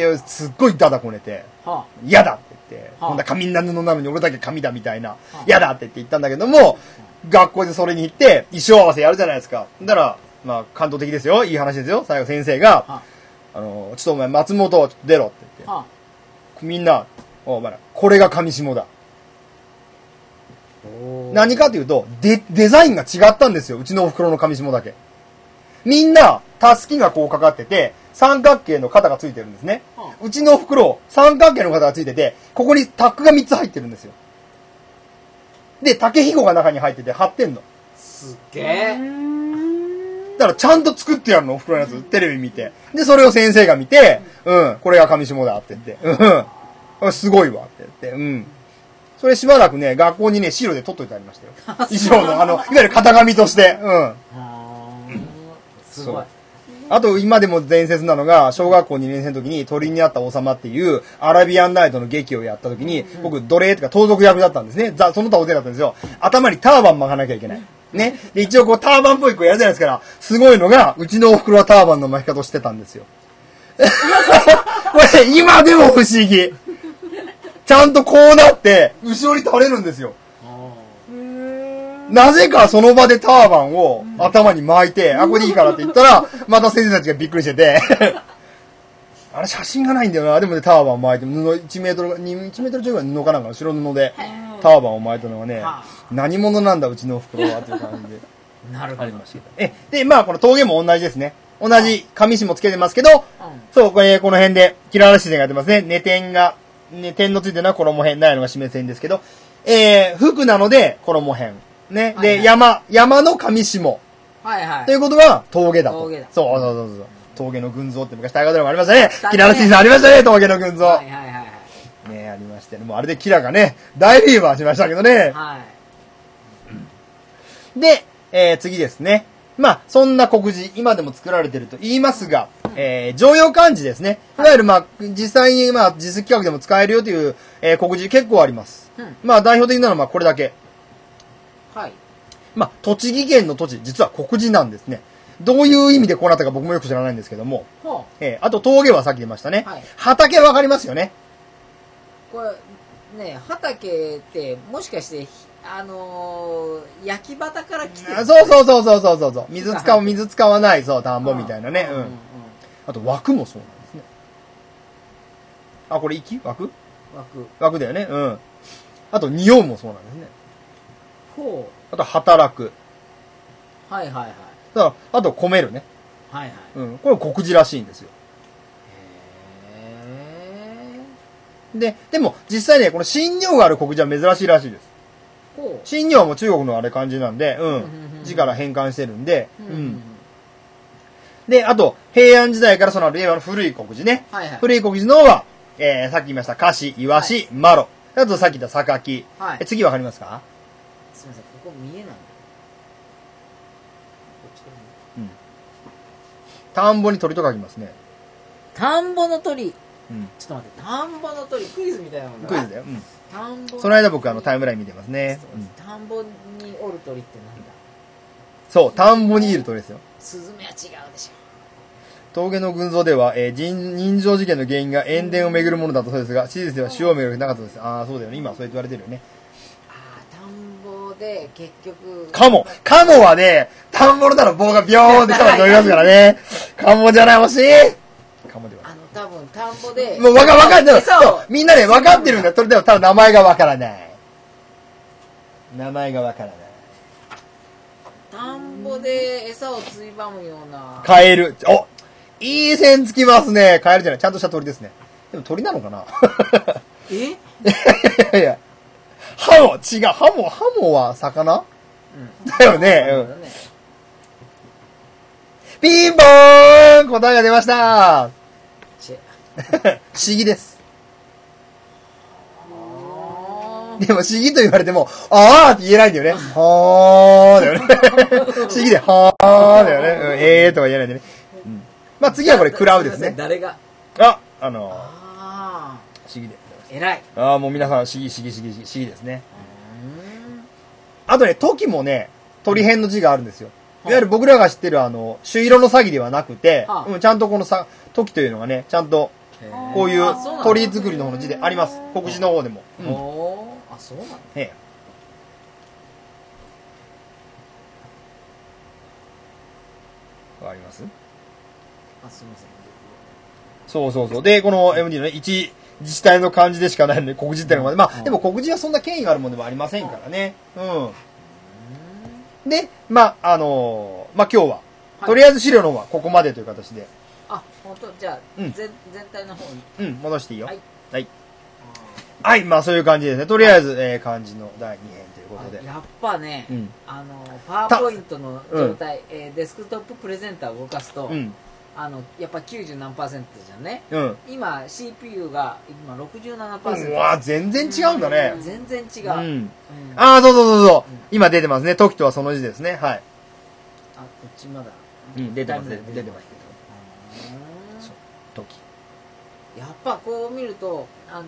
で、すっごいダダこねて、嫌だって言って、こんな紙な布なのに俺だけ紙だみたいな、嫌だって言ったんだけども、学校でそれに行って、衣装合わせやるじゃないですか。だから、まあ、感動的ですよ。いい話ですよ。最後先生が、ちょっとお前松本出ろって言って、みんな、お前ら、これが上下だ。何かというと、デザインが違ったんですよ。うちのお袋の上下だけ。みんな、たすきがこうかかってて、三角形の肩がついてるんですね。うちのお袋、三角形の肩がついてて、ここにタックが3つ入ってるんですよ。で、竹ひごが中に入ってて貼ってんの。 すっげえ。 だからちゃんと作ってやるの、お袋のやつ。テレビ見て。で、それを先生が見て、これが上下だって言って、すごいわって言って、それしばらくね、学校にね、資料で取っといてありましたよ。衣装の、いわゆる型紙として、 すごい。 あと、今でも伝説なのが、小学校2年生の時に鳥になった王様っていう、アラビアンナイトの劇をやった時に、僕、奴隷とか盗賊役だったんですね。その他大勢だったんですよ。頭にターバン巻かなきゃいけない。ね。で、一応こう、ターバンっぽい子やるじゃないですか。すごいのが、うちのお袋はターバンの巻き方をしてたんですよ。これ、今でも不思議。ちゃんとこうなって、後ろに垂れるんですよ。なぜかその場でターバンを頭に巻いて、これでいいからって言ったら、また先生たちがびっくりしてて、あれ写真がないんだよな。でもね、ターバン巻いて、布1メートル、1メートルちょいぐらい布かなんか、白布で、ターバンを巻いたのがね、何者なんだ、うちのお袋は、っていう感じで。 なるほど。 ありました。で、まあ、この峠も同じですね。同じ紙紙もつけてますけど、そう、この辺で、キララ自然がやってますね。点のついてるのは衣辺、ないのが示線ですけど、服なので、衣辺。ね。で、山の上下。 はいはい。 ということが、峠だと。 峠だ。 そう。峠の群像って昔大河ドラマありましたね。キララシーさんありましたね、峠の群像。 はい。 ね、ありましてね。もうあれでキラがね、大フィーバーしましたけどね。 はい。 で、次ですね。まあ、そんな国字、今でも作られていると言いますが、常用漢字ですね。いわゆるまあ、実際にまあ、実企画でも使えるよという、国字結構あります。まあ、代表的なのはまあ、これだけ。 はい。 まあ、栃木県の土地、実は国字なんですね。どういう意味でこうなったか僕もよく知らないんですけども。あと、峠はさっき言いましたね。畑わかりますよね。 これ、ね、畑って、もしかして、焼き畑から来てる。 そう。水使わない、そう、田んぼみたいなね。あと、枠もそうなんですね。これ枠だよね。あと、匂うもそうなんですね。あと、働く。 はい。 だから、あと、込めるね。 はい。 これ国字らしいんですよ。でも、実際ね、この新尿がある国字は珍しいらしいです。新尿はもう中国のあれ漢字なんで、字から変換してるんで、で、あと、平安時代からその令和の古い国字ね。古い国字の方は、さっき言いました、菓子、イワシ、マロ。 あとさっき言った榊。 はい。 次わかりますか？ すみません、ここ見えないんだ。こっちから見え田んぼに鳥と書きますね。 田んぼの鳥。 うん。 ちょっと待って、田んぼの鳥、クイズみたいなもんだな。 クイズだよ。うん。 田んぼ。 その間僕タイムライン見てますね。 田んぼにおる鳥ってなんだ？ そう、田んぼにいる鳥ですよ。 スズメは違うでしょ。 峠の群像では、人情事件の原因が塩田をめぐるものだったそうですが、史実では塩をめぐるなかったです。ああ、そうだよね。今そう言われてるよね。 ああ、田んぼで結局。 カモはね、田んぼのたら棒がビョーンって下まで飛びますからね。カモじゃない、惜しい。カモではない。 多分田んぼで。 もう分かってる。みんなね、分かってるんだ。それでもただ名前が分からない。名前が分からない。 田んぼで餌をついばむような。 カエル。お、いい線つきますね。カエルじゃない。ちゃんとした鳥ですね。でも鳥なのかな？ え？ いやいや。ハモ、違う。ハモは魚？うん。だよね。うん。ピンポーン！答えが出ました。不思議です。でも、不思議と言われても、あーって言えないんだよね。はーだよね。不思議で、はーだよね。とは言えないんだよね。うん、まあ次はこれ、クラウですね。 誰が？ 不思議で。 偉い。 もう皆さん、不思議ですね。あとね、時もね、鳥編の字があるんですよ。いわゆる僕らが知ってる朱色の詐欺ではなくて、ちゃんとこの時というのがね、ちゃんと、こういう鳥作りの方の字であります。国字の方でも。 あ、そうなの？ わかります？ あ、すみません。 そう。で、この MD のね、一自治体の漢字でしかないので、国字ってのが、まあ、でも国字はそんな権威があるものではありませんからね。うん。で、まあ、今日は、とりあえず資料の方はここまでという形で。 あ、本当？じゃあ、全体の方に。 戻していいよ。はい、まあそういう感じですね。とりあえず、漢字の第2編ということで。 やっぱね、パワーポイントの状態、デスクトッププレゼンターを動かすと、やっぱ90何%じゃんね。今、CPU が今67%。 うわ、全然違うんだね。 全然違う。 そう。今出てますね。時とはその字ですね。はい。 あ、こっちまだ。 出てますけど。時。 やっぱこう見ると、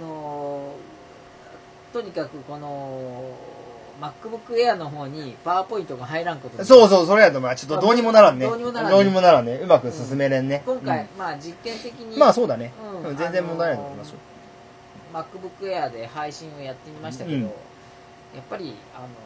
とにかくこの MacBook Air の方にパワーポイントが入らんこと。 そう、それやとまあちょっとどうにもならんね。 どうにもならんね。 うまく進めれんね。 今回、まあ実験的に。 まあそうだね。全然問題ないと思いますよ。 MacBook Air で配信をやってみましたけど、やっぱり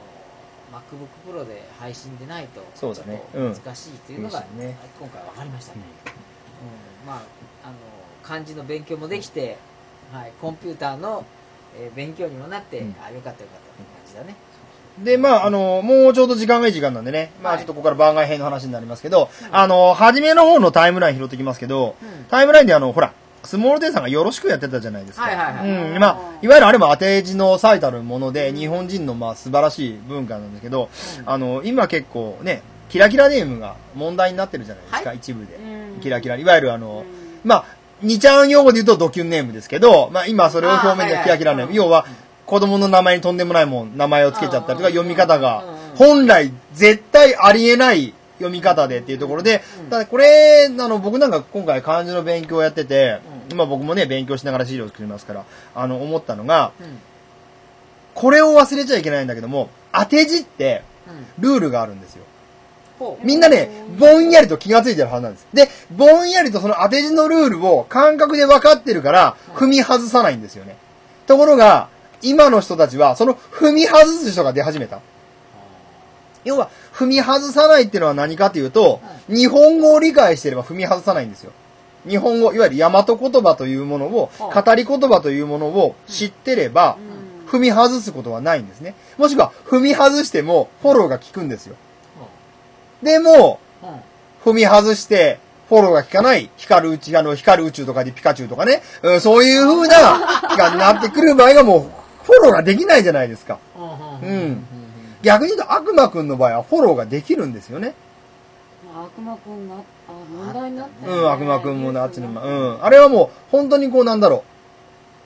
MacBook Pro で配信でないとちょっと難しいというのが今回分かりましたね。まあ漢字の勉強もできて、コンピューターの勉強にもなって、よかったという感じだね。で、 まあ、もうちょうど時間がいい時間なんでね、まあちょっとここから番外編の話になりますけど、初めの方のタイムライン拾ってきますけど、タイムラインでほら、スモールテンさんがよろしくやってたじゃないですか。まあ、いわゆるあれも当て字の最たるもので、日本人のまあ素晴らしい文化なんですけど、今結構ね、キラキラネームが問題になってるじゃないですか、一部で。キラキラ。いわゆるまあ、2ちゃん用語で言うとドキュンネームですけど、まあ今それを表面でキラキラネーム。要は、子供の名前にとんでもない名前を付けちゃったりとか、読み方が、本来絶対ありえない読み方でっていうところで、ただこれ、僕なんか今回漢字の勉強をやってて、今僕もね、勉強しながら資料を作りますから、思ったのが、これを忘れちゃいけないんだけども、当て字って、ルールがあるんですよ。みんなね、ぼんやりと気がついてるはずなんです。で、ぼんやりとその当て字のルールを感覚で分かってるから、踏み外さないんですよね。ところが、今の人たちは、その踏み外す人が出始めた。要は、踏み外さないっていうのは何かというと、日本語を理解していれば踏み外さないんですよ。日本語、いわゆる大和言葉というものを、語り言葉というものを知ってれば、踏み外すことはないんですね。もしくは、踏み外してもフォローが効くんですよ。でも、踏み外して、フォローが効かない、光る宇宙とかでピカチュウとかね、そういう風な、がなってくる場合がもう、フォローができないじゃないですか。逆に言うと、悪魔くんの場合はフォローができるんですよね。 悪魔くんが、問題になって悪魔くんもなってあれはもう、本当にこうなんだろ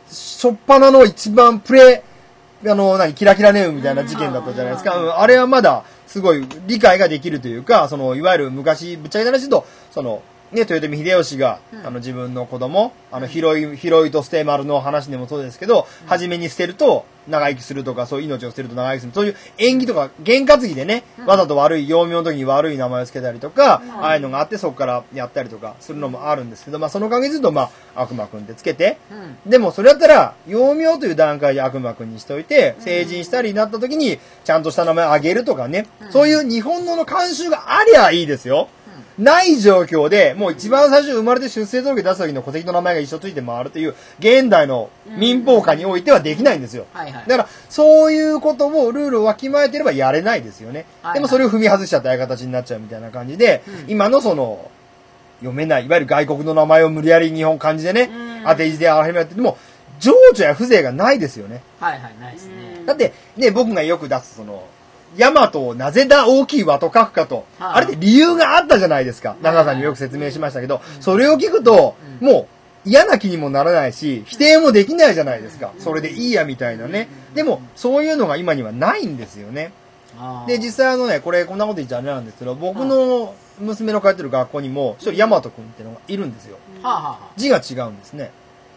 初っ端の一番キラキラネームみたいな事件だったじゃないですか。あれはまだ、すごい理解ができるというか、いわゆる昔、ぶっちゃけた話と、豊臣秀吉が、自分の子供、広いと捨て丸の話でもそうですけど、初めに捨てると長生きするとか、そういう命を捨てると長生きする。そういう縁起とか、験担ぎでね、わざと幼名の時に悪い名前を付けたりとか、ああいうのがあってそこからやったりとかするのもあるんですけど、その関係すると、悪魔くんってつけて、でもそれだったら、幼名という段階で悪魔くんにしといて、成人したりになった時に、ちゃんとした名前をあげるとかね、そういう日本の慣習がありゃいいですよ。ない状況で、もう一番最初生まれて出生届出す時の戸籍の名前が一緒ついて回るという、現代の民法下においてはできないんですよ。だから、そういうことを、ルールをわきまえてればやれないですよね。でもそれを踏み外しちゃった形になっちゃうみたいな感じで、今の読めない、いわゆる外国の名前を無理やり日本漢字でね、当て字であらへんやってても、情緒や風情がないですよね。 ないですね。 だって、ね、僕がよく出すヤマトをなぜだ大きい和と書くかと、あれって理由があったじゃないですか。長さんによく説明しましたけど、それを聞くと、もう嫌な気にもならないし、否定もできないじゃないですか。それでいいやみたいなね。でも、そういうのが今にはないんですよね。で、実際これこんなこと言っちゃあれなんですけど、僕の娘の通ってる学校にも、一人ヤマトくんってのがいるんですよ。字が違うんですね。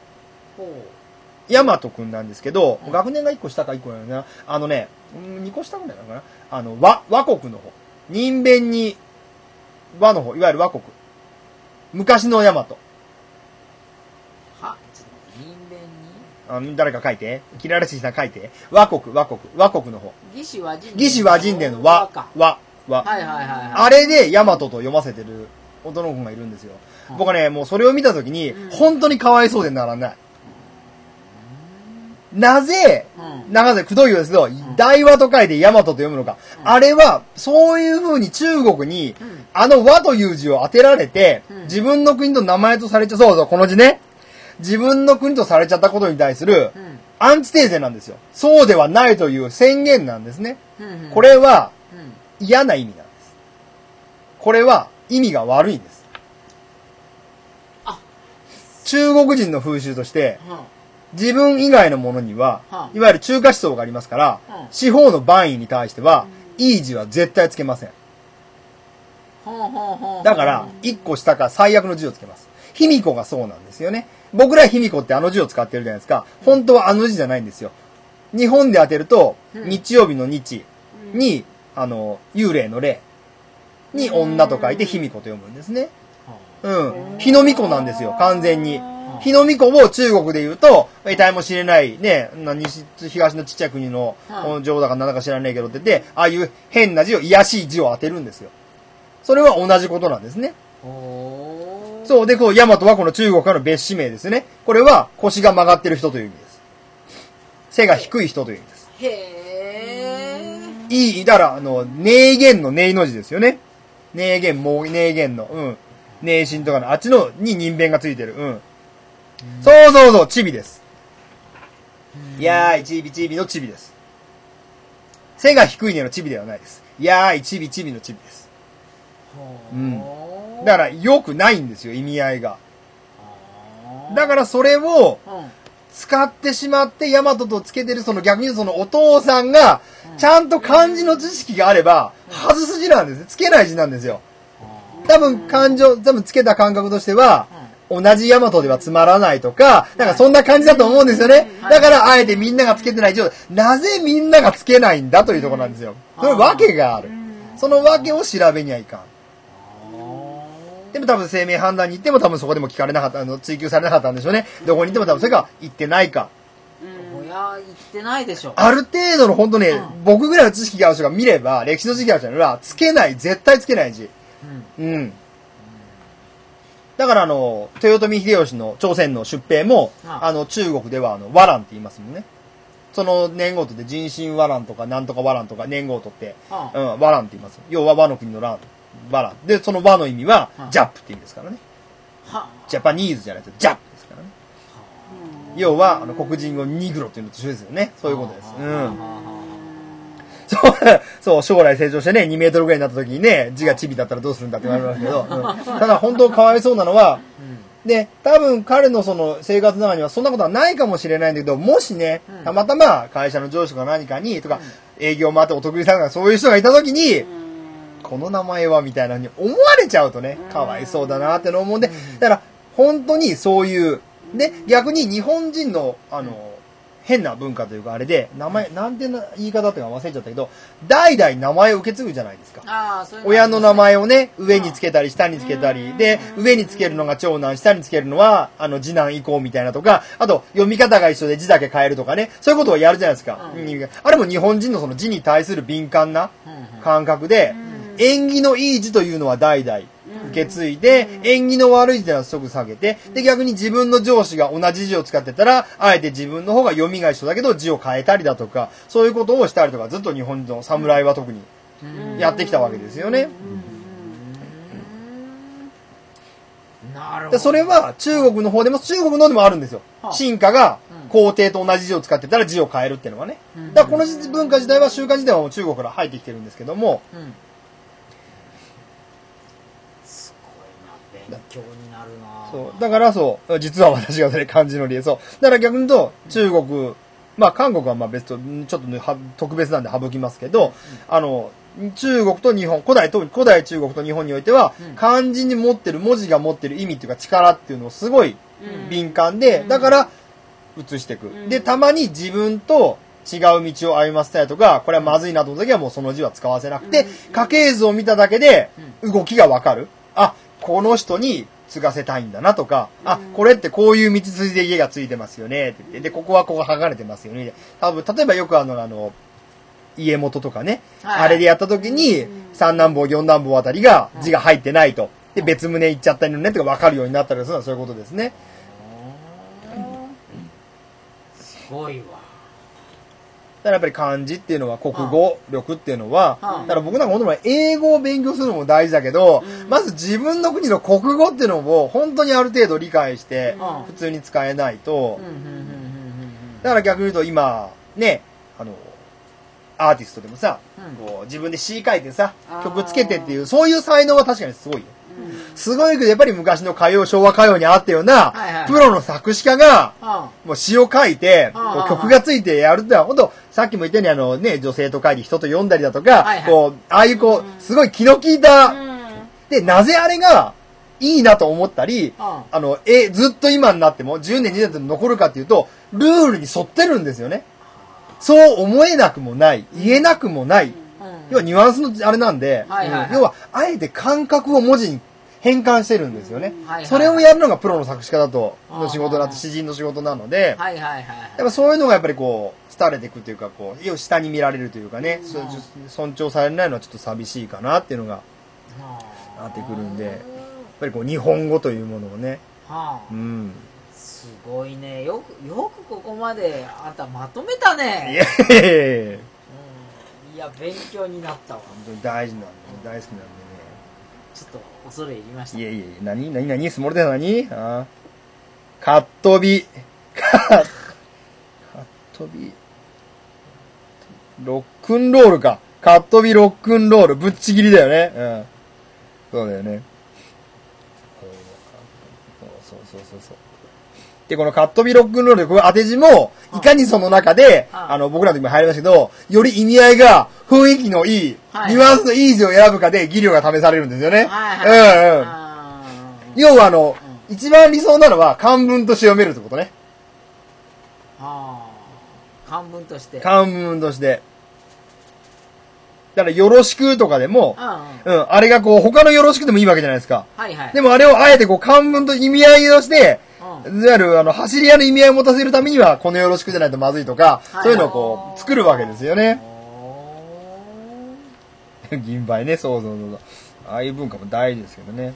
ヤマトくんなんですけど、学年が1個下か1個なのな。2個下ぐらいなのかな。和国の方。人弁に、和の方、いわゆる和国。昔のヤマト。 人弁に誰か書いて。キララシーさん書いて。和国の方。 魏志倭人伝の和。あれでヤマトと読ませてる男の子がいるんですよ。僕はね、もうそれを見たときに、本当にかわいそうでならない。なぜ、長瀬くどいようですけど、大和と書いて大和と読むのか。あれは、そういう風に中国に、和という字を当てられて、自分の国と名前とされちゃ、そう、この字ね。自分の国とされちゃったことに対する、アンチテーゼなんですよ。そうではないという宣言なんですね。これは、嫌な意味なんです。これは、意味が悪いんです。中国人の風習として、自分以外のものには、いわゆる中華思想がありますから、四方の番位に対しては、いい字は絶対つけません。だから、一個下か最悪の字をつけます。卑弥呼がそうなんですよね。僕ら卑弥呼って字を使ってるじゃないですか。本当は字じゃないんですよ。日本で当てると、日曜日の日に、幽霊の霊に女と書いて卑弥呼と読むんですね。日の巫女なんですよ、完全に。日の巫女を中国で言うと、得体も知れないね、東のちっちゃい国の女王だかなんだか知らないけどって言って、ああいう変な字を、卑しい字を当てるんですよ。それは同じことなんですね。そう。で、大和はこの中国からの別紙名ですね。これは腰が曲がってる人という意味です。背が低い人という意味です。だから、名言の名の字ですよね。名言の、名神とかの、あっちのに人弁がついてる。そう、チビです。いやーい、チビのチビです。背が低いねのチビではないです。いやーい、チビのチビです。だから、良くないんですよ、意味合いが。だから、それを、使ってしまって、ヤマトとつけてる、逆にお父さんが、ちゃんと漢字の知識があれば、外す字なんです。つけない字なんですよ。多分つけた感覚としては、同じヤマトではつまらないとか、なんかそんな感じだと思うんですよね。だから、あえてみんながつけてない字を、なぜみんながつけないんだというところなんですよ。それ訳がある。その訳を調べにはいかん。でも多分生命判断に行っても多分そこでも聞かれなかった、追求されなかったんでしょうね。どこに行っても多分それが言ってないか。 いや、言ってないでしょ。 ある程度の本当ね、僕ぐらいの知識がある人が見れば、歴史の知識がある人は、つけない、絶対つけない字。だから豊臣秀吉の朝鮮の出兵も、中国では和蘭って言いますもんね。その年号とって人心和蘭とかなんとか和蘭とか年号をとって、和蘭って言います。要は和の国の蘭、和蘭。で、その和の意味は、ジャップって意味ですからね。ジャパニーズじゃないですジャップですからね。要は、黒人語ニグロっていうのと一緒ですよね。そういうことです。そう、将来成長してね、2メートルぐらいになった時にね、字がチビだったらどうするんだって言われますけど、ただ本当かわいそうなのは、 で、多分彼のその生活の中にはそんなことはないかもしれないんだけど、もしね、たまたま会社の上司とか何かに、とか、営業回ってお得意さんがそういう人がいたときに、この名前はみたいなふうに思われちゃうとね、かわいそうだなっての思うんで、だから本当にそういう、で、逆に日本人の、変な文化というかあれで、名前、なんて言い方っていうか忘れちゃったけど、代々名前を受け継ぐじゃないですか。親の名前をね、上につけたり下につけたり、で、上につけるのが長男、下につけるのは、次男以降みたいなとか、あと、読み方が一緒で字だけ変えるとかね、そういうことをやるじゃないですか。あれも日本人のその字に対する敏感な感覚で、縁起のいい字というのは代々受け継いで、縁起の悪い字は即下げて、で、逆に自分の上司が同じ字を使ってたら、あえて自分の方が読みが一緒だけど字を変えたりだとか、そういうことをしたりとか、ずっと日本の侍は特にやってきたわけですよね。 なるほど。 でそれは中国の方でも、中国のでもあるんですよ。進化が皇帝と同じ字を使ってたら字を変えるっていうのはね。だからこの文化自体は、習慣自体はもう中国から入ってきてるんですけども、 勉強になるな。 そう。だからそう、実は私がそれ漢字の理由、そう。だから逆に言うと、中国、まあ韓国はまあ別と、ちょっと、ね、特別なんで省きますけど、中国と日本、古代中国と日本においては、漢字に持ってる、文字が持ってる意味っていうか力っていうのをすごい敏感で、だから移していく。で、たまに自分と違う道を歩ませたいとか、これはまずいなと思った時はもうその字は使わせなくて、家系図を見ただけで動きがわかる。あ、この人に継がせたいんだなとか、あ、これってこういう道筋で家がついてますよねって言って、で、ここはここ剥がれてますよね。多分、例えばよく家元とかね、あれでやった時に、三男坊、四男坊あたりが字が入ってないと。で、別棟行っちゃったりのねとか分かるようになったりするのはそういうことですね。 すごいわ。 だからやっぱり漢字っていうのは国語力っていうのは、だから僕なんか本当に英語を勉強するのも大事だけど、まず自分の国の国語っていうのを本当にある程度理解して普通に使えないと、だから逆に言うと今ね、アーティストでもさ、こう自分で詩書いてさ、曲つけてっていう、そういう才能は確かにすごいよ。すごいけど、やっぱり昔の歌謡、昭和歌謡にあったような、プロの作詞家が、もう詩を書いて、曲がついてやるってのは、ほんと、さっきも言ったようにね、女性と書いて人と読んだりだとか、こう、ああいうこう、すごい気の利いた、で、なぜあれが、いいなと思ったり、ずっと今になっても、10年、20年で残るかっていうと、ルールに沿ってるんですよね。そう思えなくもない、言えなくもない、要はニュアンスのあれなんで、要は、あえて感覚を文字に変換してるんですよね。それをやるのがプロの作詞家だと、の仕事だと、詩人の仕事なので、やっぱそういうのがやっぱりこう、廃れていくというか、こう、下に見られるというかね、尊重されないのはちょっと寂しいかなっていうのが、なってくるんで、やっぱりこう、日本語というものをね、 すごいね。よくここまであんたまとめたね。いや、勉強になったわ。 本当に大事なんで、大好きなんでね。 ちょっと恐れ入りました。 何スモールで何かっ飛び。ロックンロールか。かっ飛びロックンロール。ぶっちぎりだよね。そうだよね。そう。で、このカットビロックンロールで、これ当て字も、いかにその中で、僕らの時も入りましたけど、より意味合いが、雰囲気のいい、ニュアンスのいい字を選ぶかで、技量が試されるんですよね。要は一番理想なのは、漢文として読めるってことね。 漢文として。 漢文として。だから、よろしくとかでも、あれがこう、他のよろしくでもいいわけじゃないですか。でもあれをあえてこう、漢文と意味合いとして、いわゆる走り屋の意味合いを持たせるためには、このよろしくじゃないとまずいとか、そういうのをこう、作るわけですよね。銀杯ね、そう。ああいう文化も大事ですけどね。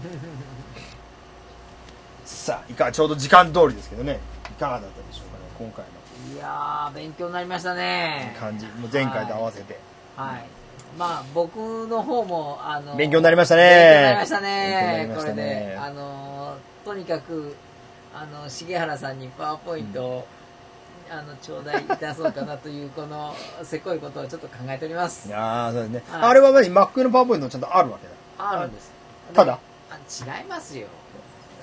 さあ、ちょうど時間通りですけどね。いかがだったでしょうかね、今回の。 いやー、勉強になりましたね。 感じ。もう前回と合わせて。 まあ、僕の方も、 勉強になりましたね。 勉強になりましたね。これで、とにかく、重原さんにパワーポイントを、頂戴いたそうかなという、この、せこいことをちょっと考えております。 いやー、そうですね。あれは何 Mac のパワーポイントちゃんとあるわけだ。 あるんです。 ただ違いますよ。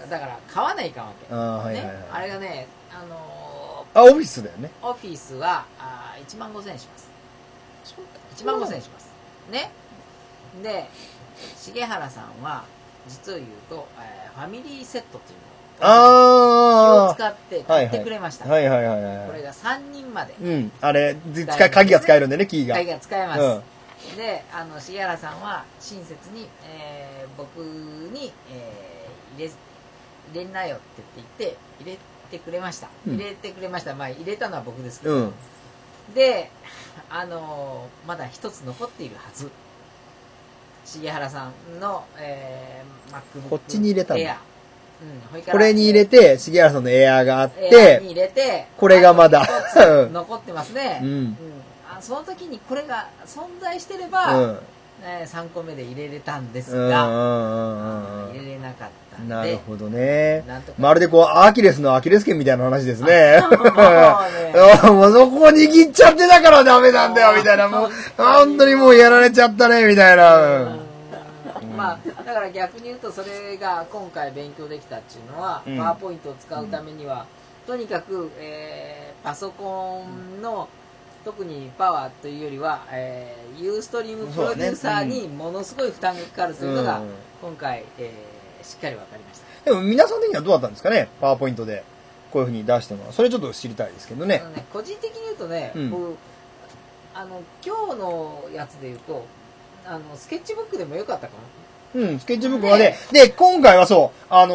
だから買わないかんわけ。 はいはいはい。 あれがね、 オフィスだよね。 オフィスは、15,000円します。15,000円します。ね。で、重原さんは、実を言うと、ファミリーセットというのを気を使って買ってくれました。 はいはいはいはい。 これが3人まで。 うん。あれ、鍵が使えるんでね、キーが。 鍵が使えます。で、重原さんは親切に、僕に、入れんなよって言って入れてくれました。入れてくれました。まあ、入れたのは僕ですけど。で、まだ一つ残っているはず。重原さんの、MacBook こっちに入れたの。これに入れて、重原さんのエアーがあって、 に入れて、 これがまだ残ってますね。その時にこれが存在してれば、3個目で入れれたんですが、入れれなかったんで。 なるほどね。まるでこう、アキレスのアキレス腱みたいな話ですね。もうそこ握っちゃってたからダメなんだよ、みたいな。もう、本当にもうやられちゃったね、みたいな。 まあ、だから逆に言うと、それが今回勉強できたっていうのは、パワーポイントを使うためには、とにかく、パソコンの、特にパワーというよりは、ユーストリームプロデューサーにものすごい負担がかかるというのが、今回、しっかり分かりました。 でも皆さん的にはどうだったんですかね、パワーポイントでこういうふうに出しても。それちょっと知りたいですけどね。 個人的に言うとね、僕、今日のやつで言うと、スケッチブックでもよかったかな。 スケッチブックはね、で、今回はそう、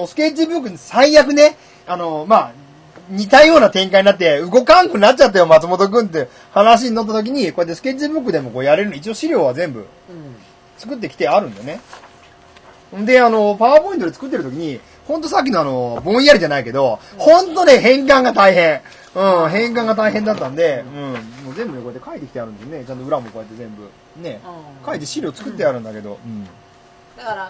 スケッチブック最悪ね、まあ、似たような展開になって、動かんくなっちゃったよ、松本くんって話になった時に、こうやってスケッチブックでもこうやれるの、一応資料は全部、作ってきてあるんだよね。で、パワーポイントで作ってる時に、ほんとさっきのぼんやりじゃないけど、ほんとね、変換が大変。変換が大変だったんで、もう全部ね、こうやって書いてきてあるんでね、ちゃんと裏もこうやって全部、ね、書いて資料作ってあるんだけど、 だから、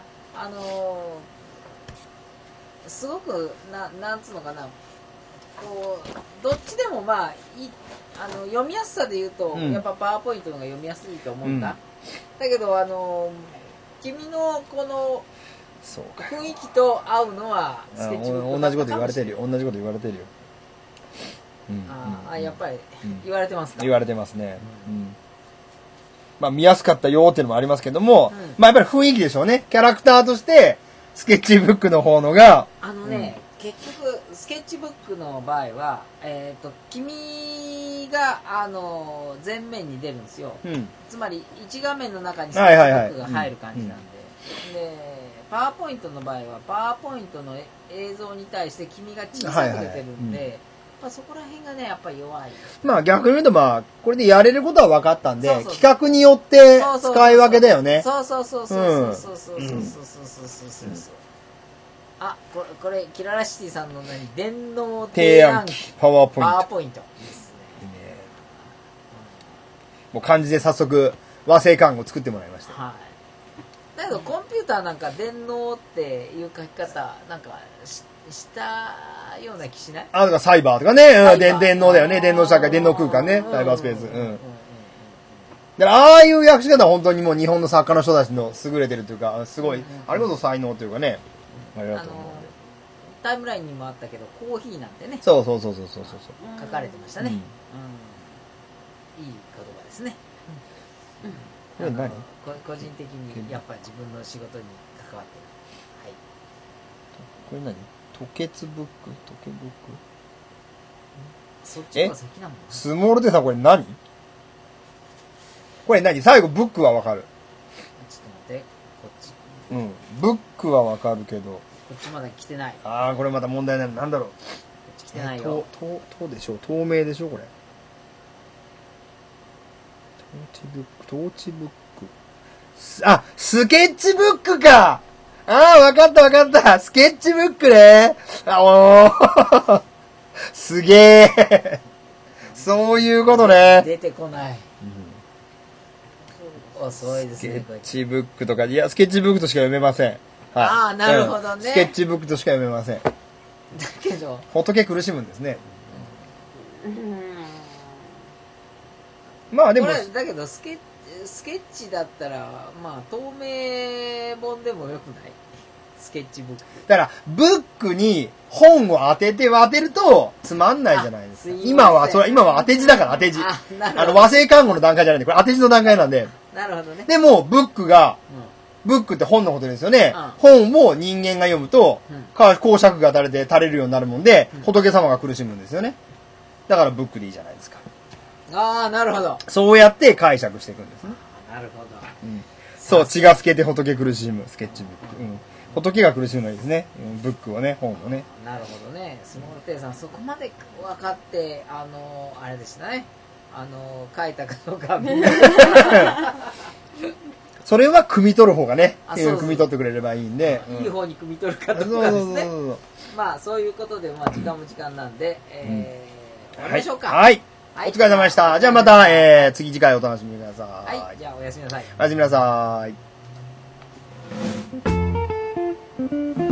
すごく、なんつうのかな、こう、どっちでもまあ、読みやすさで言うと、やっぱパワーポイントの方が読みやすいと思うんだ。だけど、君のこの、雰囲気と合うのは、スケッチブック同じこと言われてるよ。同じこと言われてるよ。 やっぱり、言われてますか？ 言われてますね。まあ、見やすかったよっていうのもありますけども、まあ、やっぱり雰囲気でしょうね。キャラクターとして、スケッチブックの方のが、 結局、スケッチブックの場合は、君が、前面に出るんですよ。つまり、1画面の中にスケッチブックが入る感じなんで。で、パワーポイントの場合は、パワーポイントの映像に対して君が小さく出てるんで、そこら辺がね、やっぱり弱い。 まあ逆に言うとまあ、これでやれることは分かったんで、企画によって使い分けだよね。 そう。あ、これ、キララシティさんの電脳提案機パワーポイント。 パワーポイントですね。 もう漢字で早速、和製看護作ってもらいました。 はい。だけど、コンピューターなんか電脳っていう書き方、なんか、したような気しない？ だからサイバーとかね、電脳だよね、電脳社会、電脳空間ね、サイバースペース。だからああいう訳し方は本当にもう日本の作家の人たちの優れてるというか、すごい、あれこそ才能というかね、あれだと思う。 タイムラインにもあったけど、コーヒーなんてね。 そう。 書かれてましたね。いい言葉ですね。 これ何？ 個人的にやっぱり自分の仕事に関わってる。はい。 これ何？吐血ブック？ そっちが先なのかな？ スモールでさ、これ何？これ何？最後ブックはわかる。 ちょっと待って、こっち。 ブックはわかるけど。こっちまだ来てない。 これまた問題ない。なんだろう。こっち来てないよ。 透でしょ？透明でしょこれ。トーチブック。スケッチブックか！わかった。スケッチブックね。すげえ。そういうことね。 出てこない。遅いですね。 スケッチブックとか、いや、スケッチブックとしか読めません。 はい。なるほどね。 スケッチブックとしか読めません。だけど。 仏苦しむんですね。まあでも。 これ、だけどスケッチだったら、まあ、透明本でもよくない？ スケッチブック。 だから、ブックに本を当てると、つまんないじゃないですか。今は当て字だから、当て字。和製看護の段階じゃないんで、これ当て字の段階なんで。 なるほどね。 でも、ブックって本のことですよね。本を人間が読むと、講釈が垂れるようになるもんで、仏様が苦しむんですよね。だからブックでいいじゃないですか。 ああ、なるほど。 そうやって解釈していくんですね。 なるほど。 そう、血が透けて仏苦しむ、スケッチブック。仏が苦しむのいいですね。ブックをね、本をね。 なるほどね。スモールテイさん、そこまで分かって、あれでしたね。書いたかどうか。 それは汲み取る方がね、汲み取ってくれればいいんで。 いい方に汲み取るかどうかですね。まあ、そういうことで、まあ、時間も時間なんで、終わりましょうか。 はい。お疲れ様でした。じゃあまた、次回お楽しみください。 はい。じゃあおやすみなさい。 おやすみなさい。